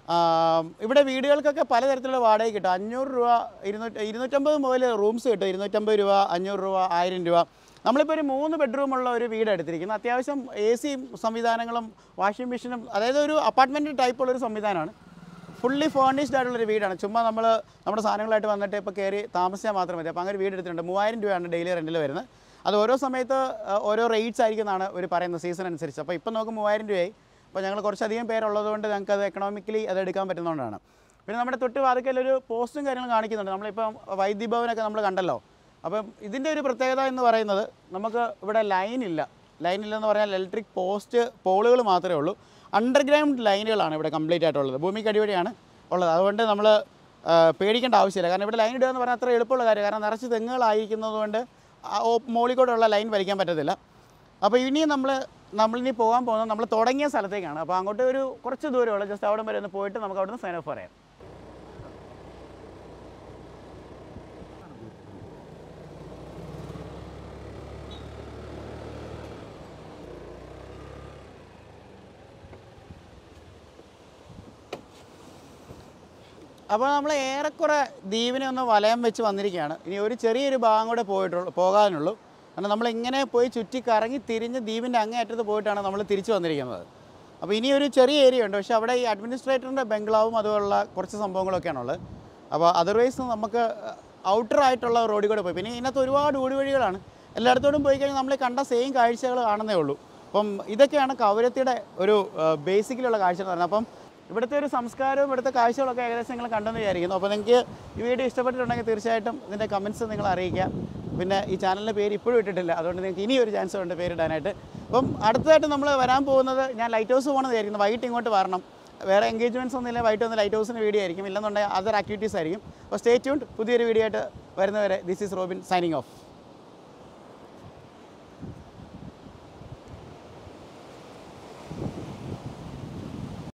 ഇവിടെ വീടുകൾക്കൊക്കെ പലതരത്തിലുള്ള വാടക കിട്ടും. അഞ്ഞൂറ് രൂപ, ഇരുന്നൂറ്റി ഇരുന്നൂറ്റമ്പത് മുതൽ റൂംസ് കിട്ടും. ഇരുന്നൂറ്റമ്പത് രൂപ, അഞ്ഞൂറ് രൂപ, ആയിരം രൂപ. നമ്മളിപ്പോൾ ഒരു മൂന്ന് ബെഡ്റൂമുള്ള ഒരു വീട് എടുത്തിരിക്കുന്നത്. അത്യാവശ്യം എ സി സംവിധാനങ്ങളും വാഷിംഗ് മെഷീനും, അതായത് ഒരു അപ്പാർട്ട്മെൻറ്റ് ടൈപ്പുള്ളൊരു സംവിധാനമാണ്. ഫുള്ളി ഫേർണിഷ്ഡ് ആയിട്ടുള്ളൊരു വീടാണ്. ചുമ്മാ നമ്മൾ നമ്മുടെ സാധനങ്ങളായിട്ട് വന്നിട്ട് ഇപ്പോൾ കയറി താമസിച്ചാൽ മാത്രം മതി. അപ്പോൾ അങ്ങനെ വീട് എടുത്തിട്ടുണ്ട്. മൂവായിരം രൂപയാണ് ഡെയിലി റെൻറ്റിൽ വരുന്നത്. അത് ഓരോ സമയത്ത് ഓരോ റേറ്റ്സ് ആയിരിക്കും എന്നാണ് ഒരു പറയുന്നത്, സീസൺ അനുസരിച്ച്. അപ്പോൾ ഇപ്പം നമുക്ക് മൂവായിരം രൂപയായി. അപ്പോൾ ഞങ്ങൾ കുറച്ചധികം പേരുള്ളതുകൊണ്ട് ഞങ്ങൾക്ക് അത് എക്കണോമിക്കലി അത് എടുക്കാൻ പറ്റുന്നതുകൊണ്ടാണ്. പിന്നെ നമ്മുടെ തൊട്ട് വാതിക്കലൊരു പോസ്റ്റും കാര്യങ്ങളും കാണിക്കുന്നുണ്ട്. നമ്മളിപ്പം വൈദ്യുതി ഭവനൊക്കെ നമ്മൾ കണ്ടല്ലോ. അപ്പം ഇതിൻ്റെ ഒരു പ്രത്യേകത എന്ന് പറയുന്നത് നമുക്ക് ഇവിടെ ലൈനില്ല. ലൈനില്ലെന്ന് പറഞ്ഞാൽ ഇലക്ട്രിക് പോസ്റ്റ് പോളുകൾ മാത്രമേ ഉള്ളൂ. അണ്ടർഗ്രൗണ്ട് ലൈനുകളാണ് ഇവിടെ കംപ്ലീറ്റ് ആയിട്ടുള്ളത്. ഭൂമിക്ക് അടിപൊളിയാണ് ഉള്ളത്. അതുകൊണ്ട് നമ്മൾ പേടിക്കേണ്ട ആവശ്യമില്ല. കാരണം ഇവിടെ ലൈൻ ഇടുക എന്ന് പറഞ്ഞാൽ അത്ര എളുപ്പമുള്ള കാര്യം. കാരണം നിറച്ച് തെങ്ങുകളായിരിക്കുന്നത് കൊണ്ട് മോളിക്കൂടെയുള്ള ലൈൻ വലിക്കാൻ പറ്റത്തില്ല. അപ്പോൾ ഇനിയും നമ്മൾ നമ്മളിനി പോകാൻ പോകുന്നത് നമ്മൾ തുടങ്ങിയ സ്ഥലത്തേക്കാണ്. അപ്പോൾ അങ്ങോട്ട് ഒരു കുറച്ച് ദൂരമുള്ള ജസ്റ്റ് അവിടെ വരെ ഒന്ന് പോയിട്ട് നമുക്ക് അവിടെ നിന്ന് സൈൻ ഓഫ് പറയാം. അപ്പോൾ നമ്മൾ ഏറെക്കുറെ ദ്വീപിനെ ഒന്ന് വലയം വെച്ച് വന്നിരിക്കുകയാണ്. ഇനി ഒരു ചെറിയൊരു ഭാഗം കൂടെ പോയിട്ടുള്ളൂ പോകാനുള്ളൂ. കാരണം നമ്മളിങ്ങനെ പോയി ചുറ്റി കറങ്ങി തിരിഞ്ഞ് ദ്വീപിൻ്റെ അങ്ങേയറ്റത്ത് പോയിട്ടാണ് നമ്മൾ തിരിച്ചു വന്നിരിക്കുന്നത്. അപ്പോൾ ഇനി ഒരു ചെറിയ ഏരിയ ഉണ്ട്. പക്ഷേ അവിടെ ഈ അഡ്മിനിസ്ട്രേറ്ററിൻ്റെ ബംഗ്ലാവും അതുപോലുള്ള കുറച്ച് സംഭവങ്ങളൊക്കെയാണുള്ളത്. അപ്പോൾ അതർവൈസ് നമുക്ക് ഔട്ടർ ആയിട്ടുള്ള റോഡിൽ കൂടെ പോയി. പിന്നെ ഇതിനകത്ത് ഒരുപാട് ഊടുവഴികളാണ്. എല്ലായിടത്തോടും പോയി കഴിഞ്ഞാൽ നമ്മൾ കണ്ട സെയിം കാഴ്ചകൾ കാണുന്നേ ഉള്ളൂ. അപ്പം ഇതൊക്കെയാണ് കവരത്തിയുടെ ഒരു ബേസിക്കലുള്ള കാഴ്ച എന്ന് പറയുന്നത്. അപ്പം ഇവിടുത്തെ ഒരു സംസ്കാരവും ഇവിടുത്തെ കാഴ്ചകളൊക്കെ ഏകദേശം നിങ്ങൾ കണ്ടെന്ന് വിചാരിക്കുന്നു. അപ്പോൾ നിങ്ങൾക്ക് ഈ വീഡിയോ ഇഷ്ടപ്പെട്ടിട്ടുണ്ടെങ്കിൽ തീർച്ചയായിട്ടും ഇതിൻ്റെ കമൻറ്റ്സ് നിങ്ങൾ അറിയിക്കുക. പിന്നെ ഈ ചാനലിൻ്റെ പേര് ഇപ്പോഴും ഇട്ടിട്ടില്ല, അതുകൊണ്ട് നിങ്ങൾക്ക് ഇനി ഒരു ചാൻസ് ഉണ്ട് പേരിടാനായിട്ട്. അപ്പം അടുത്തതായിട്ട് നമ്മൾ വരാൻ പോകുന്നത് ഞാൻ ലൈറ്റ് ഹൗസ് പോകണമെന്ന് വിചാരിക്കുന്നു. വൈകിട്ട് ഇങ്ങോട്ട് വരണം. വേറെ എൻഗേജ്മെൻറ്റ്സ് ഒന്നുമില്ല. വൈകിട്ട് വന്ന് ലൈറ്റ് ഹൗസിൻ്റെ വീഡിയോ ആയിരിക്കും, ഇല്ലെന്നുണ്ടെങ്കിൽ അതർ ആക്ടിവിറ്റീസ് ആയിരിക്കും. അപ്പോൾ സ്റ്റേ ട്യൂൺഡ്. പുതിയൊരു വീഡിയോ ആയിട്ട് വരുന്നവരെ this is Robin signing of.